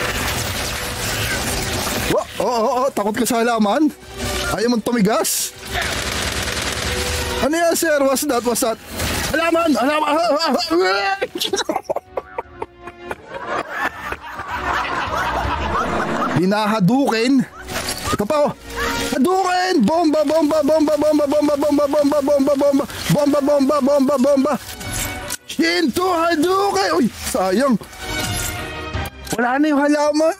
Oh, oh, oh, oh. Takot ka sa halaman? Ayaw mong tumigas? Ano yan, sir? What's that? What's that? Halaman! Halaman! Hinahadukin. Ito pa, oh. Hadouken! Bomba, bomba, bomba, bomba, bomba, bomba, bomba, bomba, bomba, bomba, bomba, bomba, bomba. Shinto Hadouken! Uy, sayang. Wala na yung halaman.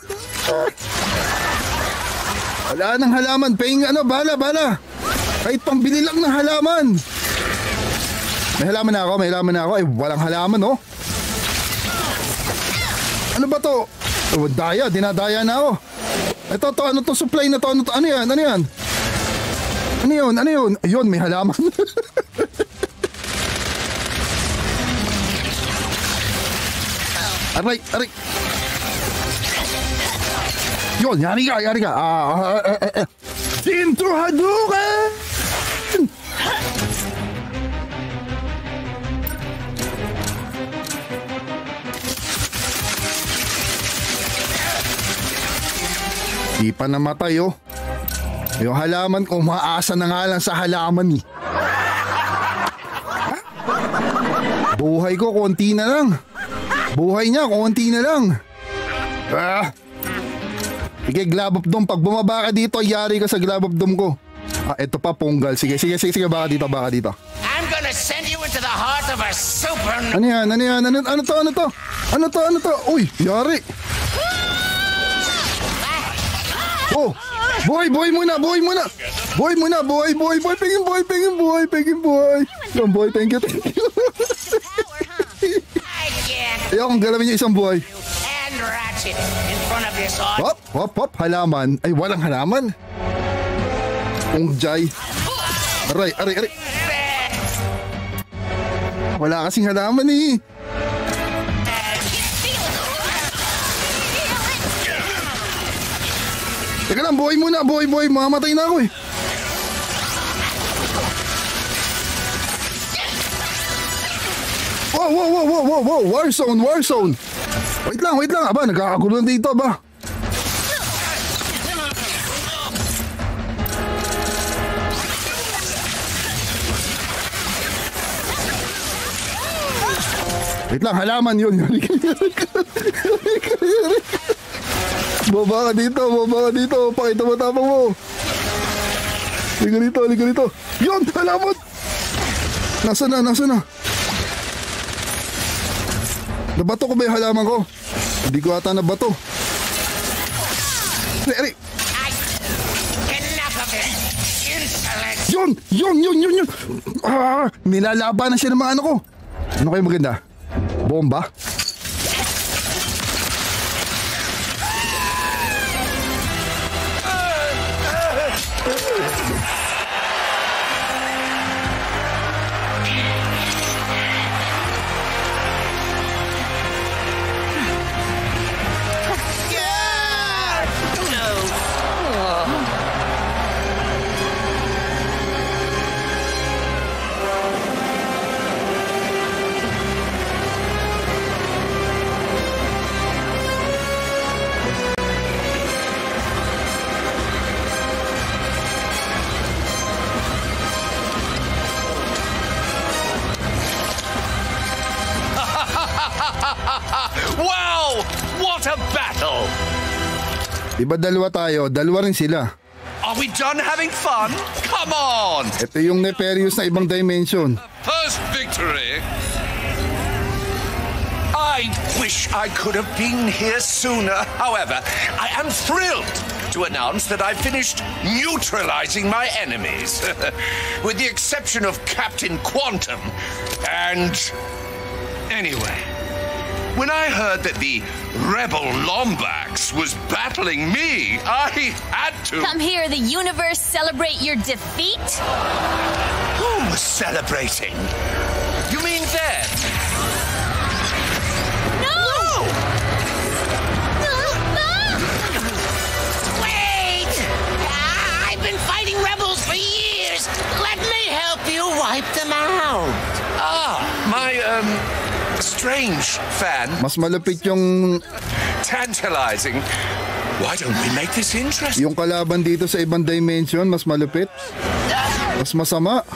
Wala nang halaman. Paying ano, bala, bala. Kahit pambili lang ng halaman. May halaman na ako, may halaman na ako. Ay, walang halaman, oh. Ano ba to? Oh, daya, dinadaya na ako. Ito, to, ano to, supply na to, ano to, ano yan, ano yan? Ano yun, ano yun? Ayun, may halaman. Aray, aray. Yun, yari ka, yari ka. Ah, ah, ah, ah, ah. Shinto Hadouken! Di pa namatay, oh. Yung halaman ko, umaasa na nga lang sa halaman, eh. Ha? Buhay ko, konti na lang. Buhay niya, konti na lang. Ah. Sige, Glove of Doom. Pag bumaba ka dito, yari ka sa Glove of Doom ko. Ah, eto pa, punggal. Sige, sige, sige, sige. Baka dito, baka dito. I'm gonna send you into the heart of a super... Ano yan? Ano yan? Ano, ano to? Ano to? Ano to? Ano to? Uy, yari. Oh, boy, boy muna, boy muna. Boy muna, boy, boy, boy. Pegin boy, pegin boy, pegin boy. Yung boy, thank you, thank you. Ayaw kong galawin yung isang buhay. And Ratchet in front of this audience. Hop, hop, hop, halaman. Ay, walang halaman. Kung jay. Aray, aray, aray. Wala kasing halaman eh. Teka lang, buhay muna, buhay, buhay. Mamamatay na ako eh. Wow, wow, wow, wow, wow, wow. War zone, war zone. Wait lang, wait lang. Aba, nagkakagulo dito, ba? Wait lang, halaman yun. Baba ka dito, baba ka dito. Pakita mo tapang mo. Liga dito, liga dito. Yun, halaman. Nasa na, nasa na. Nabato ko ba yung halaman ko? Hindi ko ata nabato. Eri, eri. Yun, yun, yun, yun, yun. Ah, nilalaban na siya ng mga ano ko. Ano kayo maganda? Bomba? Wow! What a battle! Diba dalawa tayo? Dalawa rin sila. Are we done having fun? Come on! Ito yung Nefarious na ibang dimension. First victory! I wish I could have been here sooner. However, I am thrilled to announce that I've finished neutralizing my enemies. With the exception of Captain Quantum and... Anyway... When I heard that the rebel Lombax was battling me, I had to... Come here, the universe, celebrate your defeat? Who was celebrating? You mean them? No! No! Wait! I've been fighting rebels for years. Let me help you wipe them out. Ah, my, um... strange fan. Mas malapit yung... Tantalizing. Why don't we make this interesting? Yung kalaban dito sa ibang dimension, mas malupit. Mas masama.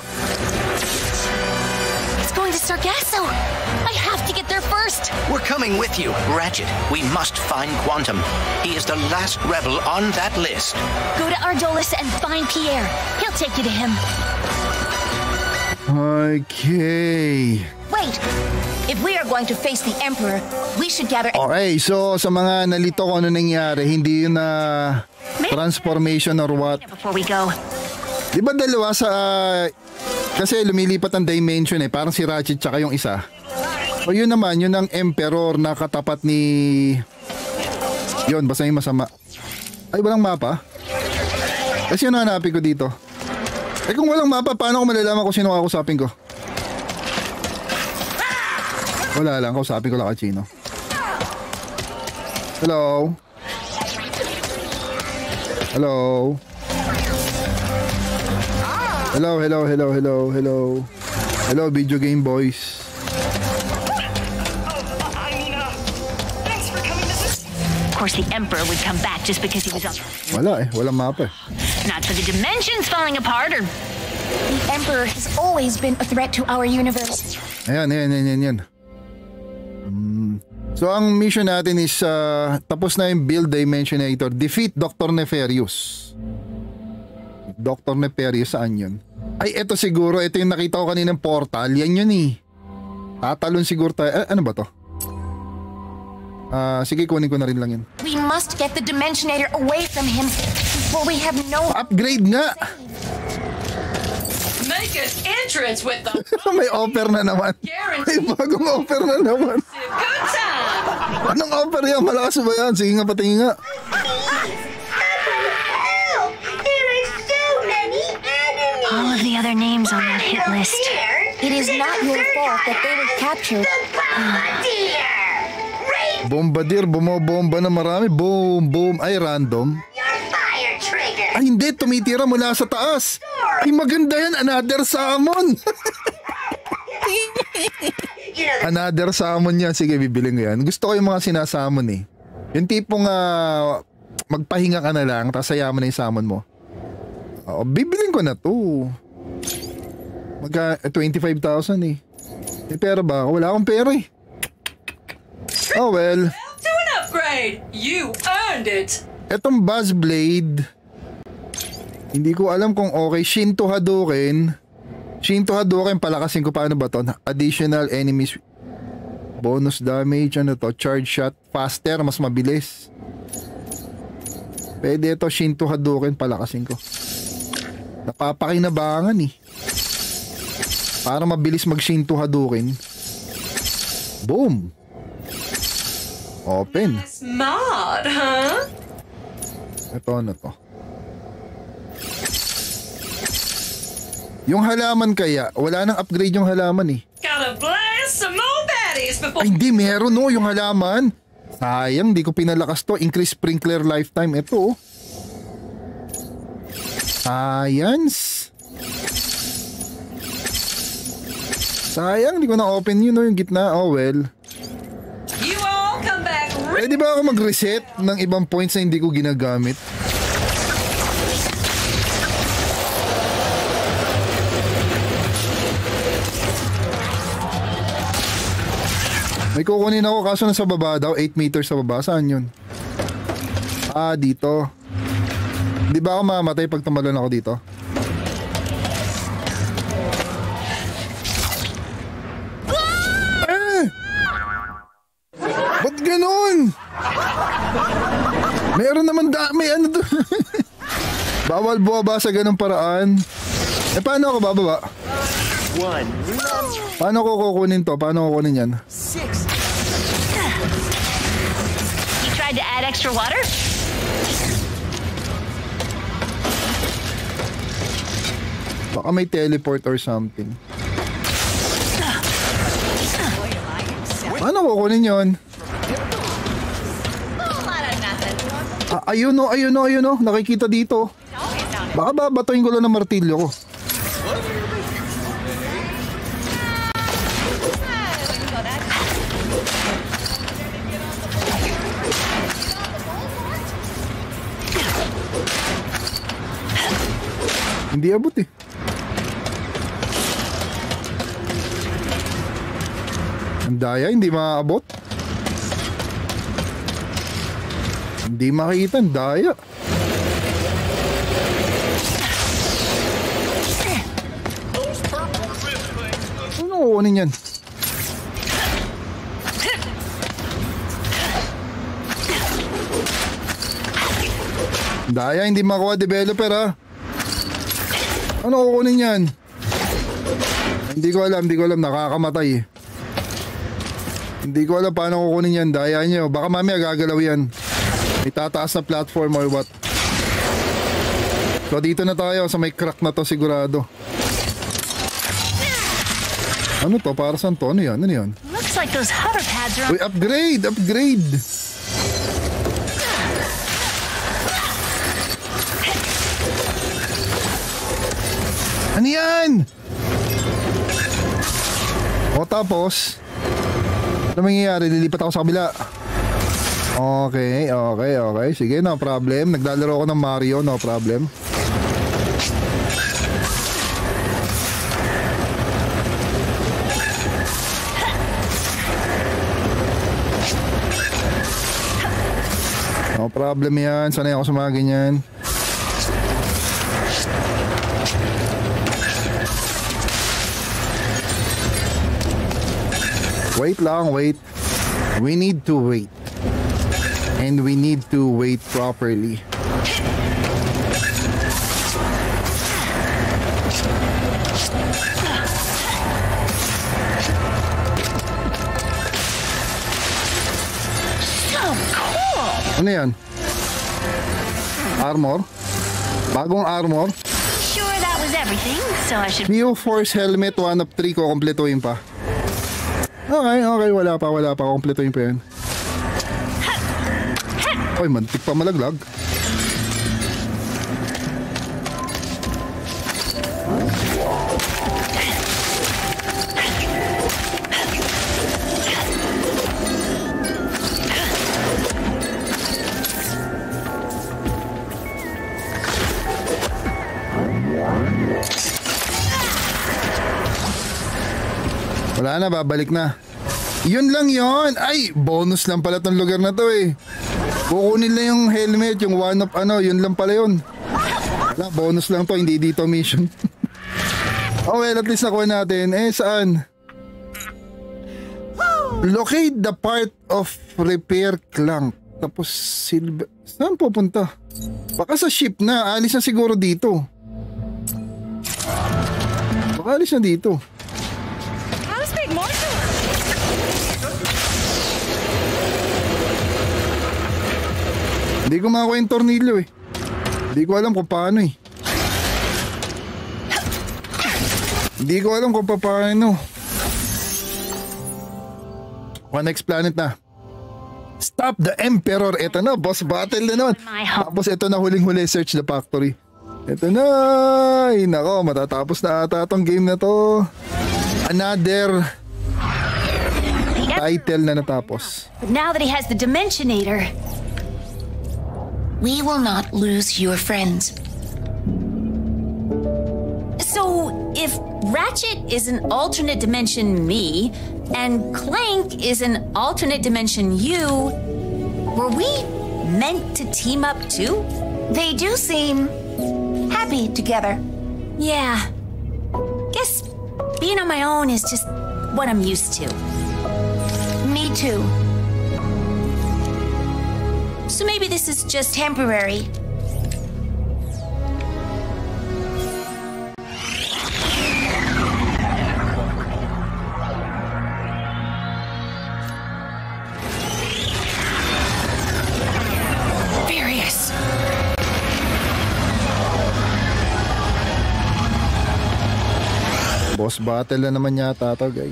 It's going to Sargasso. I have to get there first. We're coming with you, Ratchet. We must find Quantum. He is the last rebel on that list. Go to Ardolis and find Pierre. He'll take you to him. Okay. Wait. If we are going to face the Emperor, we should gather... Okay, so sa mga nalito ko ano nangyari, hindi yun na transformation or what. Before we go. Di ba dalawa sa... Kasi lumilipat ang dimension eh, parang si Ratchet tsaka yung isa. O yun naman, yun ang Emperor na katapat ni... Yun, basta yung masama. Ay, walang mapa? Kasi yun hanapin ko dito. Eh kung walang mapa, paano ko malalaman kung sino kakusapin ko? Wala lang, kausapin ko lang kay Chino. Hello? Hello? Hello, hello, hello, hello, hello. Hello, video game boys. Of course, the Emperor would come back just because he was on... Wala eh, walang mapa eh. Not for the dimensions falling apart or... The Emperor has always been a threat to our universe. Ayan, ayan, ayan, ayan, ayan. So ang mission natin is uh, tapos na yung build dimensionator. Defeat Doctor Nefarious. Doctor Nefarious, saan yun? Ay, eto siguro. Ito yung nakita ko kaninang portal. Yan yun eh. Tatalon siguro tayo. Eh, ano ba to? Ah, uh, sige, kunin ko na rin lang yun. We must get the Dimensionator away from him before we have no... Upgrade nga! Make an entrance with them. May offer na naman. May bagong offer na naman. Good time. Anong offer yan? Malakas ba yan? Sige nga, patingin nga. All of the other names on that hit list. It is not your fault that they were captured. Bombardier, bumobomba na marami. Boom, boom. Ay, random. Ay, hindi. Tumitira mula sa taas. Ay, maganda yan. Another summon. Another summon yan. Sige, bibiling ko yan. Gusto ko yung mga sinasummon eh. Yung tipong uh, magpahinga ka na lang, tapos ayaw mo na yung summon mo. Oh, bibiling ko na to. Magka twenty-five thousand eh. May pera ba? Wala akong pera eh. Oh well. Do an upgrade. You earned it. Etong Buzzblade, hindi ko alam kung okay. Shinto Hadouken. Shinto Hadouken, palakasin ko. Paano ba to? Additional enemies. Bonus damage. Ano to? Charge shot. Faster. Mas mabilis. Pwede ito. Shinto Hadouken, palakasin ko. Napapakinabangan eh. Para mabilis mag Shinto Hadouken. Boom. Open. Smart, huh? Ito na to. Yung halaman kaya, wala nang upgrade yung halaman eh. Gotta blast some more baddies before... Ay, hindi, meron no, yung halaman. Sayang, di ko pinalakas to. Increase sprinkler lifetime. Ito oh. Science. Sayang, di ko na-open yun no, yung gitna. Oh well. You all come back. Pwede ba ako mag-reset ng ibang points na hindi ko ginagamit? May kukunin ako kaso nasa baba daw. eight meters sa baba. Saan yun? Ah, dito. Di ba ako mamatay pag tumalon ako dito? Eh! Ba't ganun? Meron naman da... May ano doon. Bawal buwaba sa ganung paraan. Eh, paano ako bababa? Paano ko kukunin to? Paano ko kukunin yan? You tried to add extra water? Baka may teleport or something. Paano kukunin yun? Ah, ayun o, ayun o, ayun o. Nakikita dito. Baka babatuin ko lang ng martilyo ko. Hindi abot eh. Ang daya, hindi maaabot. Hindi makita, ang daya. Ano kukunin yan? Daya, hindi makuha developer ha. Ano kukunin yan? Hindi ko alam, hindi ko alam, nakakamatay eh. Hindi ko alam paano kukunin yan. Daya nyo, baka mamaya gagalaw yan. May tataas na platform or what. So dito na tayo sa may crack na to sigurado. Ano to? Para saan to? Ano yan? Ano yan? Looks like those hover pads are... Uy, upgrade! Upgrade! Ano yan? O tapos, ano mangyayari? Lilipat ako sa kabila. Okay, okay, okay. Sige, no problem. Naglalaro ako ng Mario, no problem. No problem yan. Sanay ako sa mga ganyan. Wait lang, wait. We need to wait. And we need to wait properly. So cool! Ano yan? Armor? Bagong armor? Sure, that was everything, so I should... Neo Force Helmet, one of three ko, kompletuhin pa. Okay, okay, wala pa, wala pa, kompletuhin pa yun. Oy, mantik pa malaglag. Wala na, babalik na. Yun lang yon. Ay, bonus lang pala tong lugar na to eh. Kukunin lang yung helmet, yung one up ano, yun lang pala yun. Wala, bonus lang to, hindi dito mission. Oh well, at least nakuha natin. Eh, saan? Locate the part of repair clank. Tapos silver. Saan pupunta? Baka sa ship na, alis na siguro dito. Baka alis na dito. Hindi ko makakuha yung tornilyo eh. Hindi ko alam kung paano eh. Hindi ko alam kung paano. O, next planet na. Stop the Emperor. Ito na, boss battle na naman. Tapos ito na, huling-huli, search the factory. Ito na. Ay, nako, matatapos na ata tong game na to. Another title na natapos. But now that he has the Dimensionator, we will not lose your friends. So, if Ratchet is an alternate dimension me, and Clank is an alternate dimension you, were we meant to team up too? They do seem happy together. Yeah. Guess being on my own is just what I'm used to. Me too. So maybe this is just temporary. Furious. Boss battle na naman yata to, guys.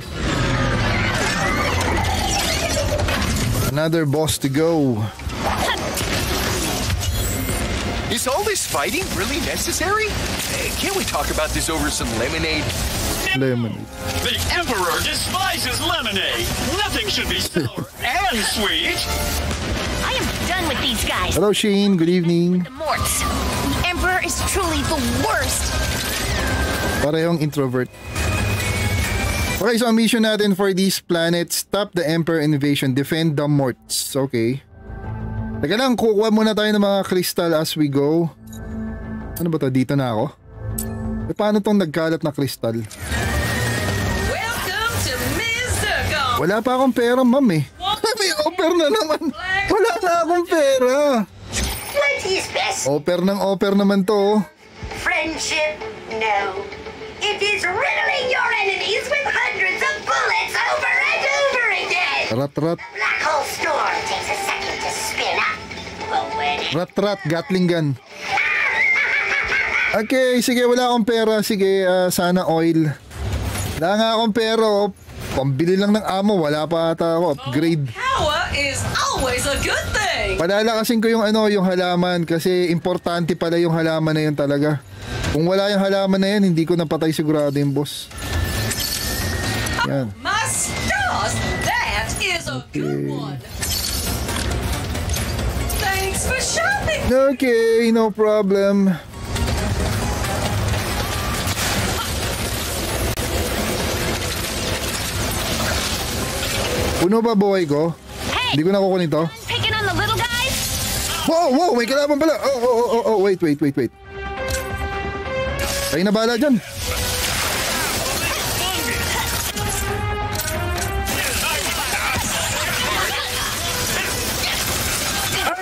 Another boss to go. Is all this fighting really necessary? Hey, can't we talk about this over some lemonade? Lemonade. The Emperor despises lemonade. Nothing should be sour and sweet. I am done with these guys. Hello, Shane. Good evening. The Morts. The Emperor is truly the worst. Parehong introvert. Okay, so ang mission natin for this planet, stop the Emperor invasion, defend the Morts. Okay. Teka lang, kukuha muna tayo ng mga crystal as we go. Ano ba to? Dito na ako? E paano tong nagkalat na crystal? Welcome to Miz Zircon. Wala pa akong pera, ma'am eh. May offer na naman. Wala na akong pera. Plenty's best. Offer ng offer naman to. Friendship? No. It is riddling your enemies with hundreds of bullets over and over again. Rat rat. The black hole storm takes a second to spin up. But when it... Rat rat, Gatling gun. Okay, sige, wala akong pera. Sige, uh, sana oil. Wala nga akong pera. Oh. Pambili lang ng ammo. Wala pa ata ako. Upgrade. Power is always a good thing. Palalakasin ko yung ano, yung halaman. Kasi importante pala yung halaman na yun talaga. Kung wala yung halaman na yan, hindi ko napatay sigurado yung boss. Yan. My stars, that is a Okay. good one. Thanks for shopping. Okay, no problem. Puno ba buhay ko? Hey! Hindi ko na kukunin to. Picking on the little guys? Wow, wow, may kalaban pala. Oh, oh, oh, oh, wait, wait, wait, wait. Kayo na bahala dyan.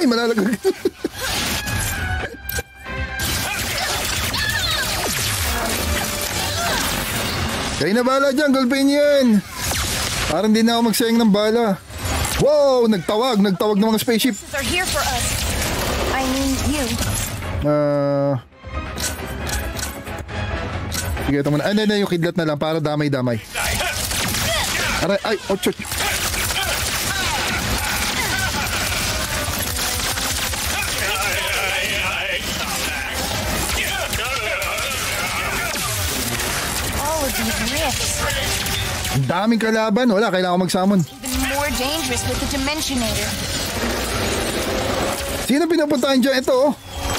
Ay, malalagag. Kayo na bala dyan, gulpin yan. Parang di na ako magsayang ng bala. Wow, nagtawag, nagtawag ng mga spaceship. Are here for us. I mean you. Uh, sige, ito muna. Ano na yung kidlat na lang para damay-damay. Aray, ay, oh, chut. Ang daming kalaban. Wala, kailangan mag-summon. Even more dangerous with the Dimensionator. Sino pinapuntahan dyan? Ito, oh.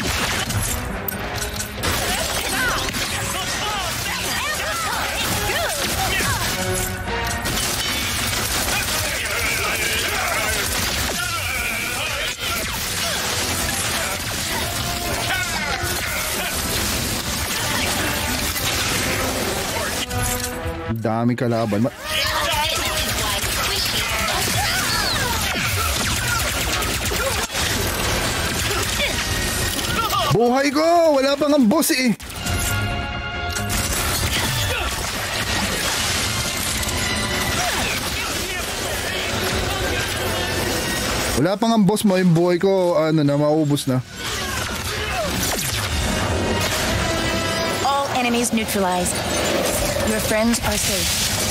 Dami kalaban. Ma Buhay ko! Wala pang ang boss eh. Wala pang ang boss mo. Yung buhay ko, ano na, maubos na. All enemies neutralized. Your friends are safe.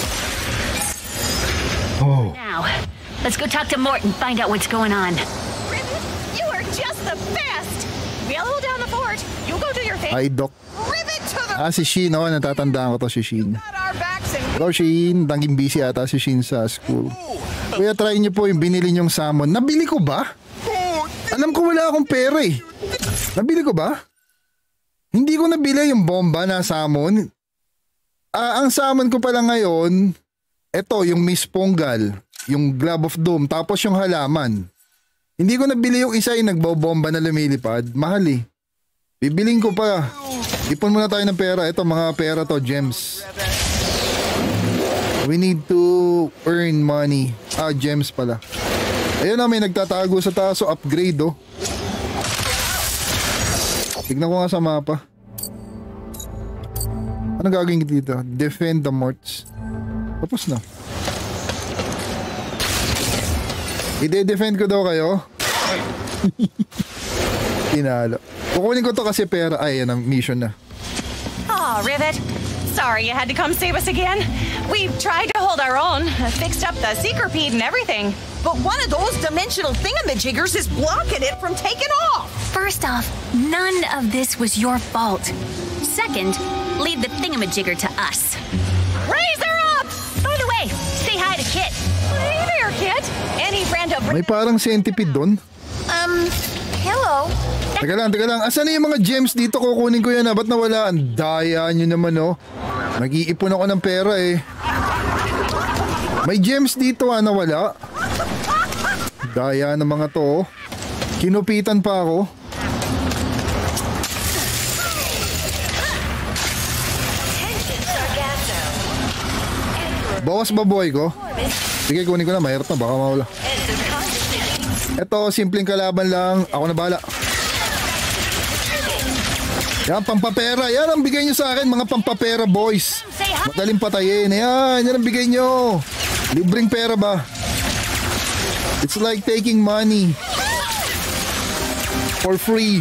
Oh. Now, let's go talk to Mort and find out what's going on. Rivet, you are just the best! We'll hold down the fort. You go do your thing. Hi, Doc. Rivet to the... Ah, si Shin. Oh, natatandaan ko to si Shin. our backs and... Hello, Shin. Naging busy ata si Shin sa school. Kuya, try niyo po yung binili niyong salmon. Nabili ko ba? Alam ko wala akong pera eh. Nabili ko ba? Hindi ko nabili yung bomba na salmon. Ah, ang salmon ko pala ngayon, eto yung Miss Pongal, yung Glove of Doom, tapos yung halaman. Hindi ko nabili yung isa yung nagbobomba na lumilipad. Mahal eh. Bibiling ko pa. Ipon muna tayo ng pera. Ito mga pera to, gems. We need to earn money. Ah, gems pala. Ayun na, may nagtatago sa taas. So, upgrade oh. Tignan ko nga sa mapa. Ano gagawin dito? Defend the Morts. Tapos na. I-defend ko daw kayo. Tinalo. Kukunin ko to kasi pera. Ay, yan ang mission na. Aw, Rivet. Sorry you had to come save us again. We've tried to hold our own, fixed up the Seekerpede and everything. But one of those dimensional thingamajiggers is blocking it from taking off. First off, none of this was your fault. Second, leave the thingamajigger to us. Raise her up! By the way, say hi to Kit. Hey there, Kit. Any brand of... May parang centipede doon. Um, hello. Teka lang, teka lang. Asan na yung mga gems dito? Kukunin ko yan. Ba't nawala? Ang daya nyo naman, oh. Nag-iipon ako ng pera, eh. May gems dito, ah, nawala. Daya ng mga to, oh. Kinupitan pa ako. Bawas ba buhay ko? Sige, kunin ko na. Mahirap na. Baka mawala. Eto, simpleng kalaban lang. Ako na bahala. Yan, pampapera. Yan ang bigay nyo sa akin, mga pampapera, boys. Madaling patayin. Yan, yan ang bigay nyo. Libreng pera ba? It's like taking money for free.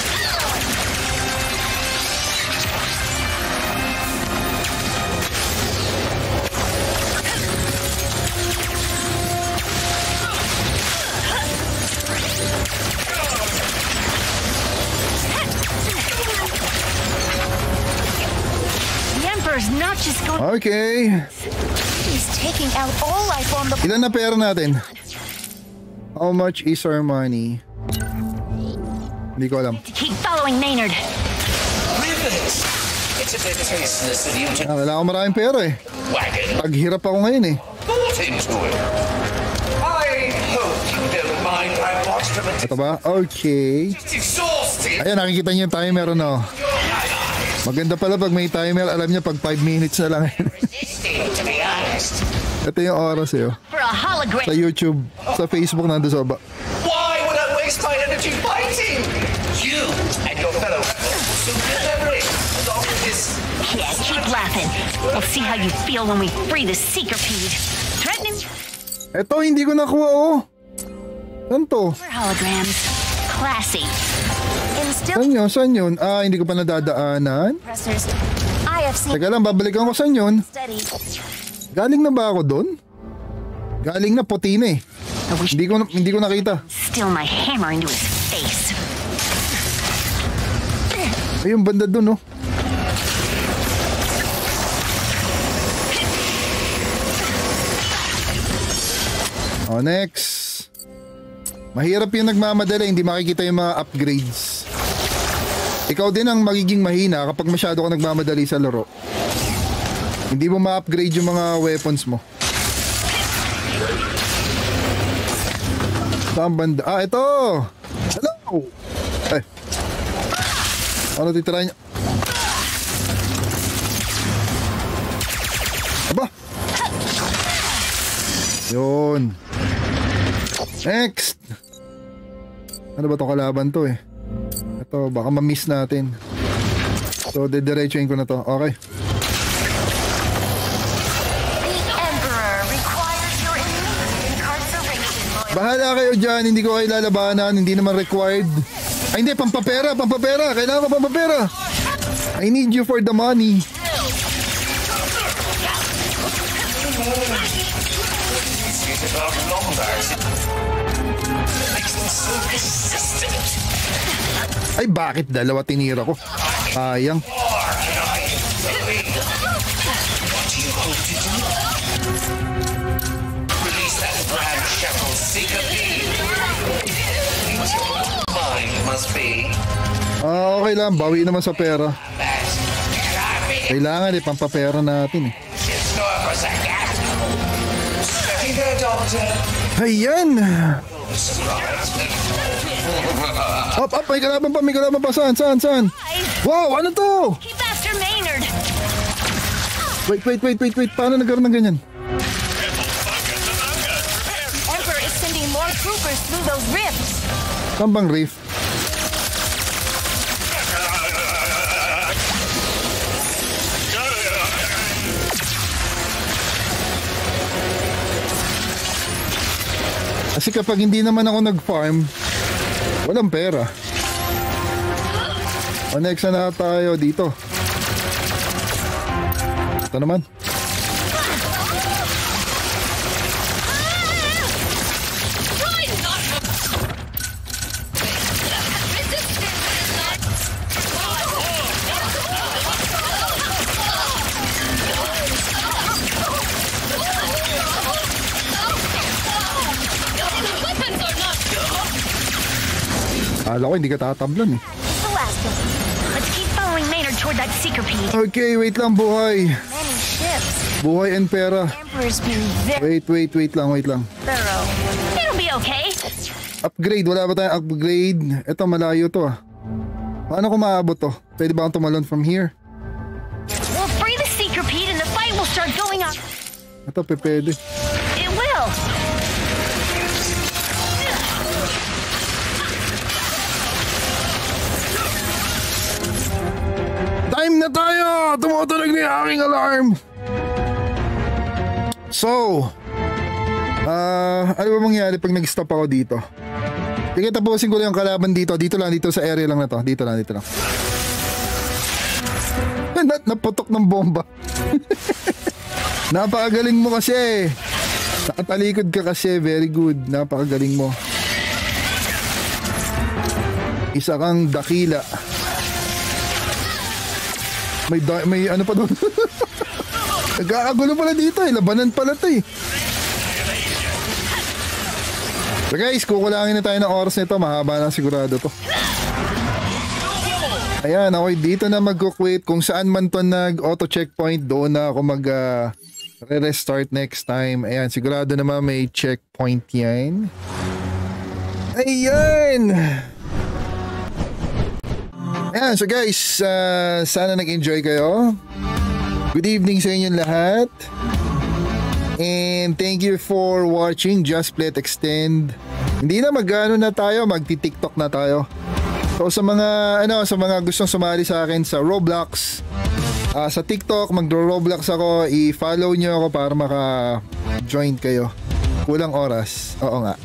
Not just going... Okay. He's taking out all life on the... Ilan na pera natin? How much is our money? Hindi ko alam. Keep following Maynard. It's a bit tasteless of you to... Ah, wala akong maraming pera eh. Paghirap ako ngayon eh. Bought into it. I hope you don't mind I watched from a... Ito ba? Okay. Exhausted. Ayan, nakikita niyo yung timer, no? Maganda pala pag may timer. Alam niya pag five minutes na lang. Ito yung oras eh. Oh. Sa YouTube, sa Facebook, nandun sa baba. Why would I waste my energy fighting. You and your fellow rebels will remember it along with this. Yeah, keep laughing. We'll see how you feel when we free the Seekerpede. Threatening. Eto, hindi ko nakuha, oh. Saan to? Holograms. Classy. Saan yun? Saan yun? Ah, hindi ko pa nadadaanan. Teka lang, babalikan ko saan yun. Galing na ba ako doon? Galing na, puti na eh. Hindi ko, hindi ko nakita. Still my hammer into his face. Ayun, banda doon, oh. Oh, next. Mahirap yung nagmamadali, hindi makikita yung mga upgrades. Ikaw din ang magiging mahina kapag masyado ka nagmamadali sa laro. Hindi mo ma-upgrade yung mga weapons mo. Saan banda? Ah, ito! Hello! Eh. Ano titira niya? Aba! Yun. Next! Ano ba itong kalaban to eh? Ito, baka ma-miss natin. So, dediretsuin ko na to. Okay. Bahala kayo dyan, hindi ko kayo lalabanan, hindi naman required. Ay hindi, pampapera, pampapera, kailangan ko pampapera. I need you for the money. Ay bakit dalawa tinira ko? Sayang. Ah, okay lang. Bawi naman sa pera. Kailangan eh, pampapera natin eh. Ayan! Up, up! May kalaban pa! May kalaban pa! Saan? Saan? Saan? Wow! Ano to? Wait, wait, wait, wait, wait. Paano nagkaroon ng ganyan? Emperor is sending more troopers through those rifts. Saan bang rift? Kasi kapag hindi naman ako nag-farm, walang pera. O next na tayo dito. Ito naman. Akala ko hindi ka tatablan eh. Let's keep following Maynard toward that Seekerpede. Okay, wait lang buhay. Many ships. Buhay and pera. Emperor's being very Wait, wait, wait lang, wait lang. thorough. It'll be okay. Upgrade, wala ba tayong upgrade? Ito, malayo to ah. Paano ko maabot to? Pwede ba akong tumalon from here? We'll free the Seekerpede and the fight will start going on. Ito, pwede. It will. Time na tayo! Tumutunog na yung aking alarm! So, ah, uh, ano ba mangyari pag nag-stop ako dito? Sige, tapusin ko lang yung kalaban dito. Dito lang, dito sa area lang na to. Dito lang, dito lang. Nat naputok ng bomba. Napakagaling mo kasi. Nakatalikod ka kasi. Very good. Napakagaling mo. Isa kang dakila. May, da may ano pa doon. Nagkakagulo pala dito eh. Labanan pala ito eh. So guys, kukulangin na tayo ng oras nito. Mahaba na sigurado to. Ayan, ako dito na mag-quit. Kung saan man to nag-auto checkpoint, doon na ako mag uh, re-restart next time. Ayan, sigurado naman may checkpoint yan. Ayan! Ayan, so guys, uh, sana nag-enjoy kayo. Good evening sa inyong lahat. And thank you for watching Just Play It Extend. Hindi na mag-ano na tayo, magti-TikTok na tayo. So sa mga ano, sa mga gustong sumali sa akin sa Roblox, uh, sa TikTok, magdo-Roblox ako, i-follow nyo ako para maka-join kayo. Kulang oras. Oo nga.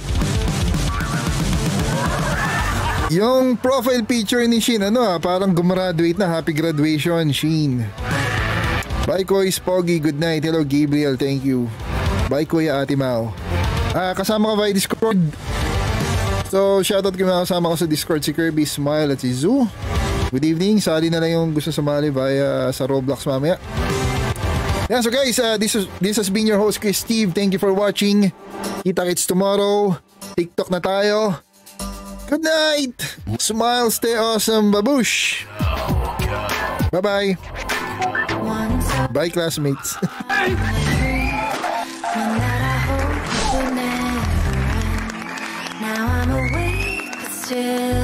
Yung profile picture ni Shin, ano ah, parang gumraduate na. Happy graduation, Shin. Bye, Koy Spoggy. Good night. Hello, Gabriel. Thank you. Bye, Kuya Ate Mau. Ah, kasama ka via Discord. So, shoutout kay mga kasama ko sa Discord, si Kirby, Smile at si Zoo. Good evening. Sali na lang yung gusto sumali via sa Roblox mamaya. Yeah, so guys, uh, this, is, this has been your host, Chris Steve. Thank you for watching. Kita-kits tomorrow. TikTok na tayo. Good night. Smile, stay awesome. Babush. Bye-bye. Bye, classmates. Now I'm awake, but still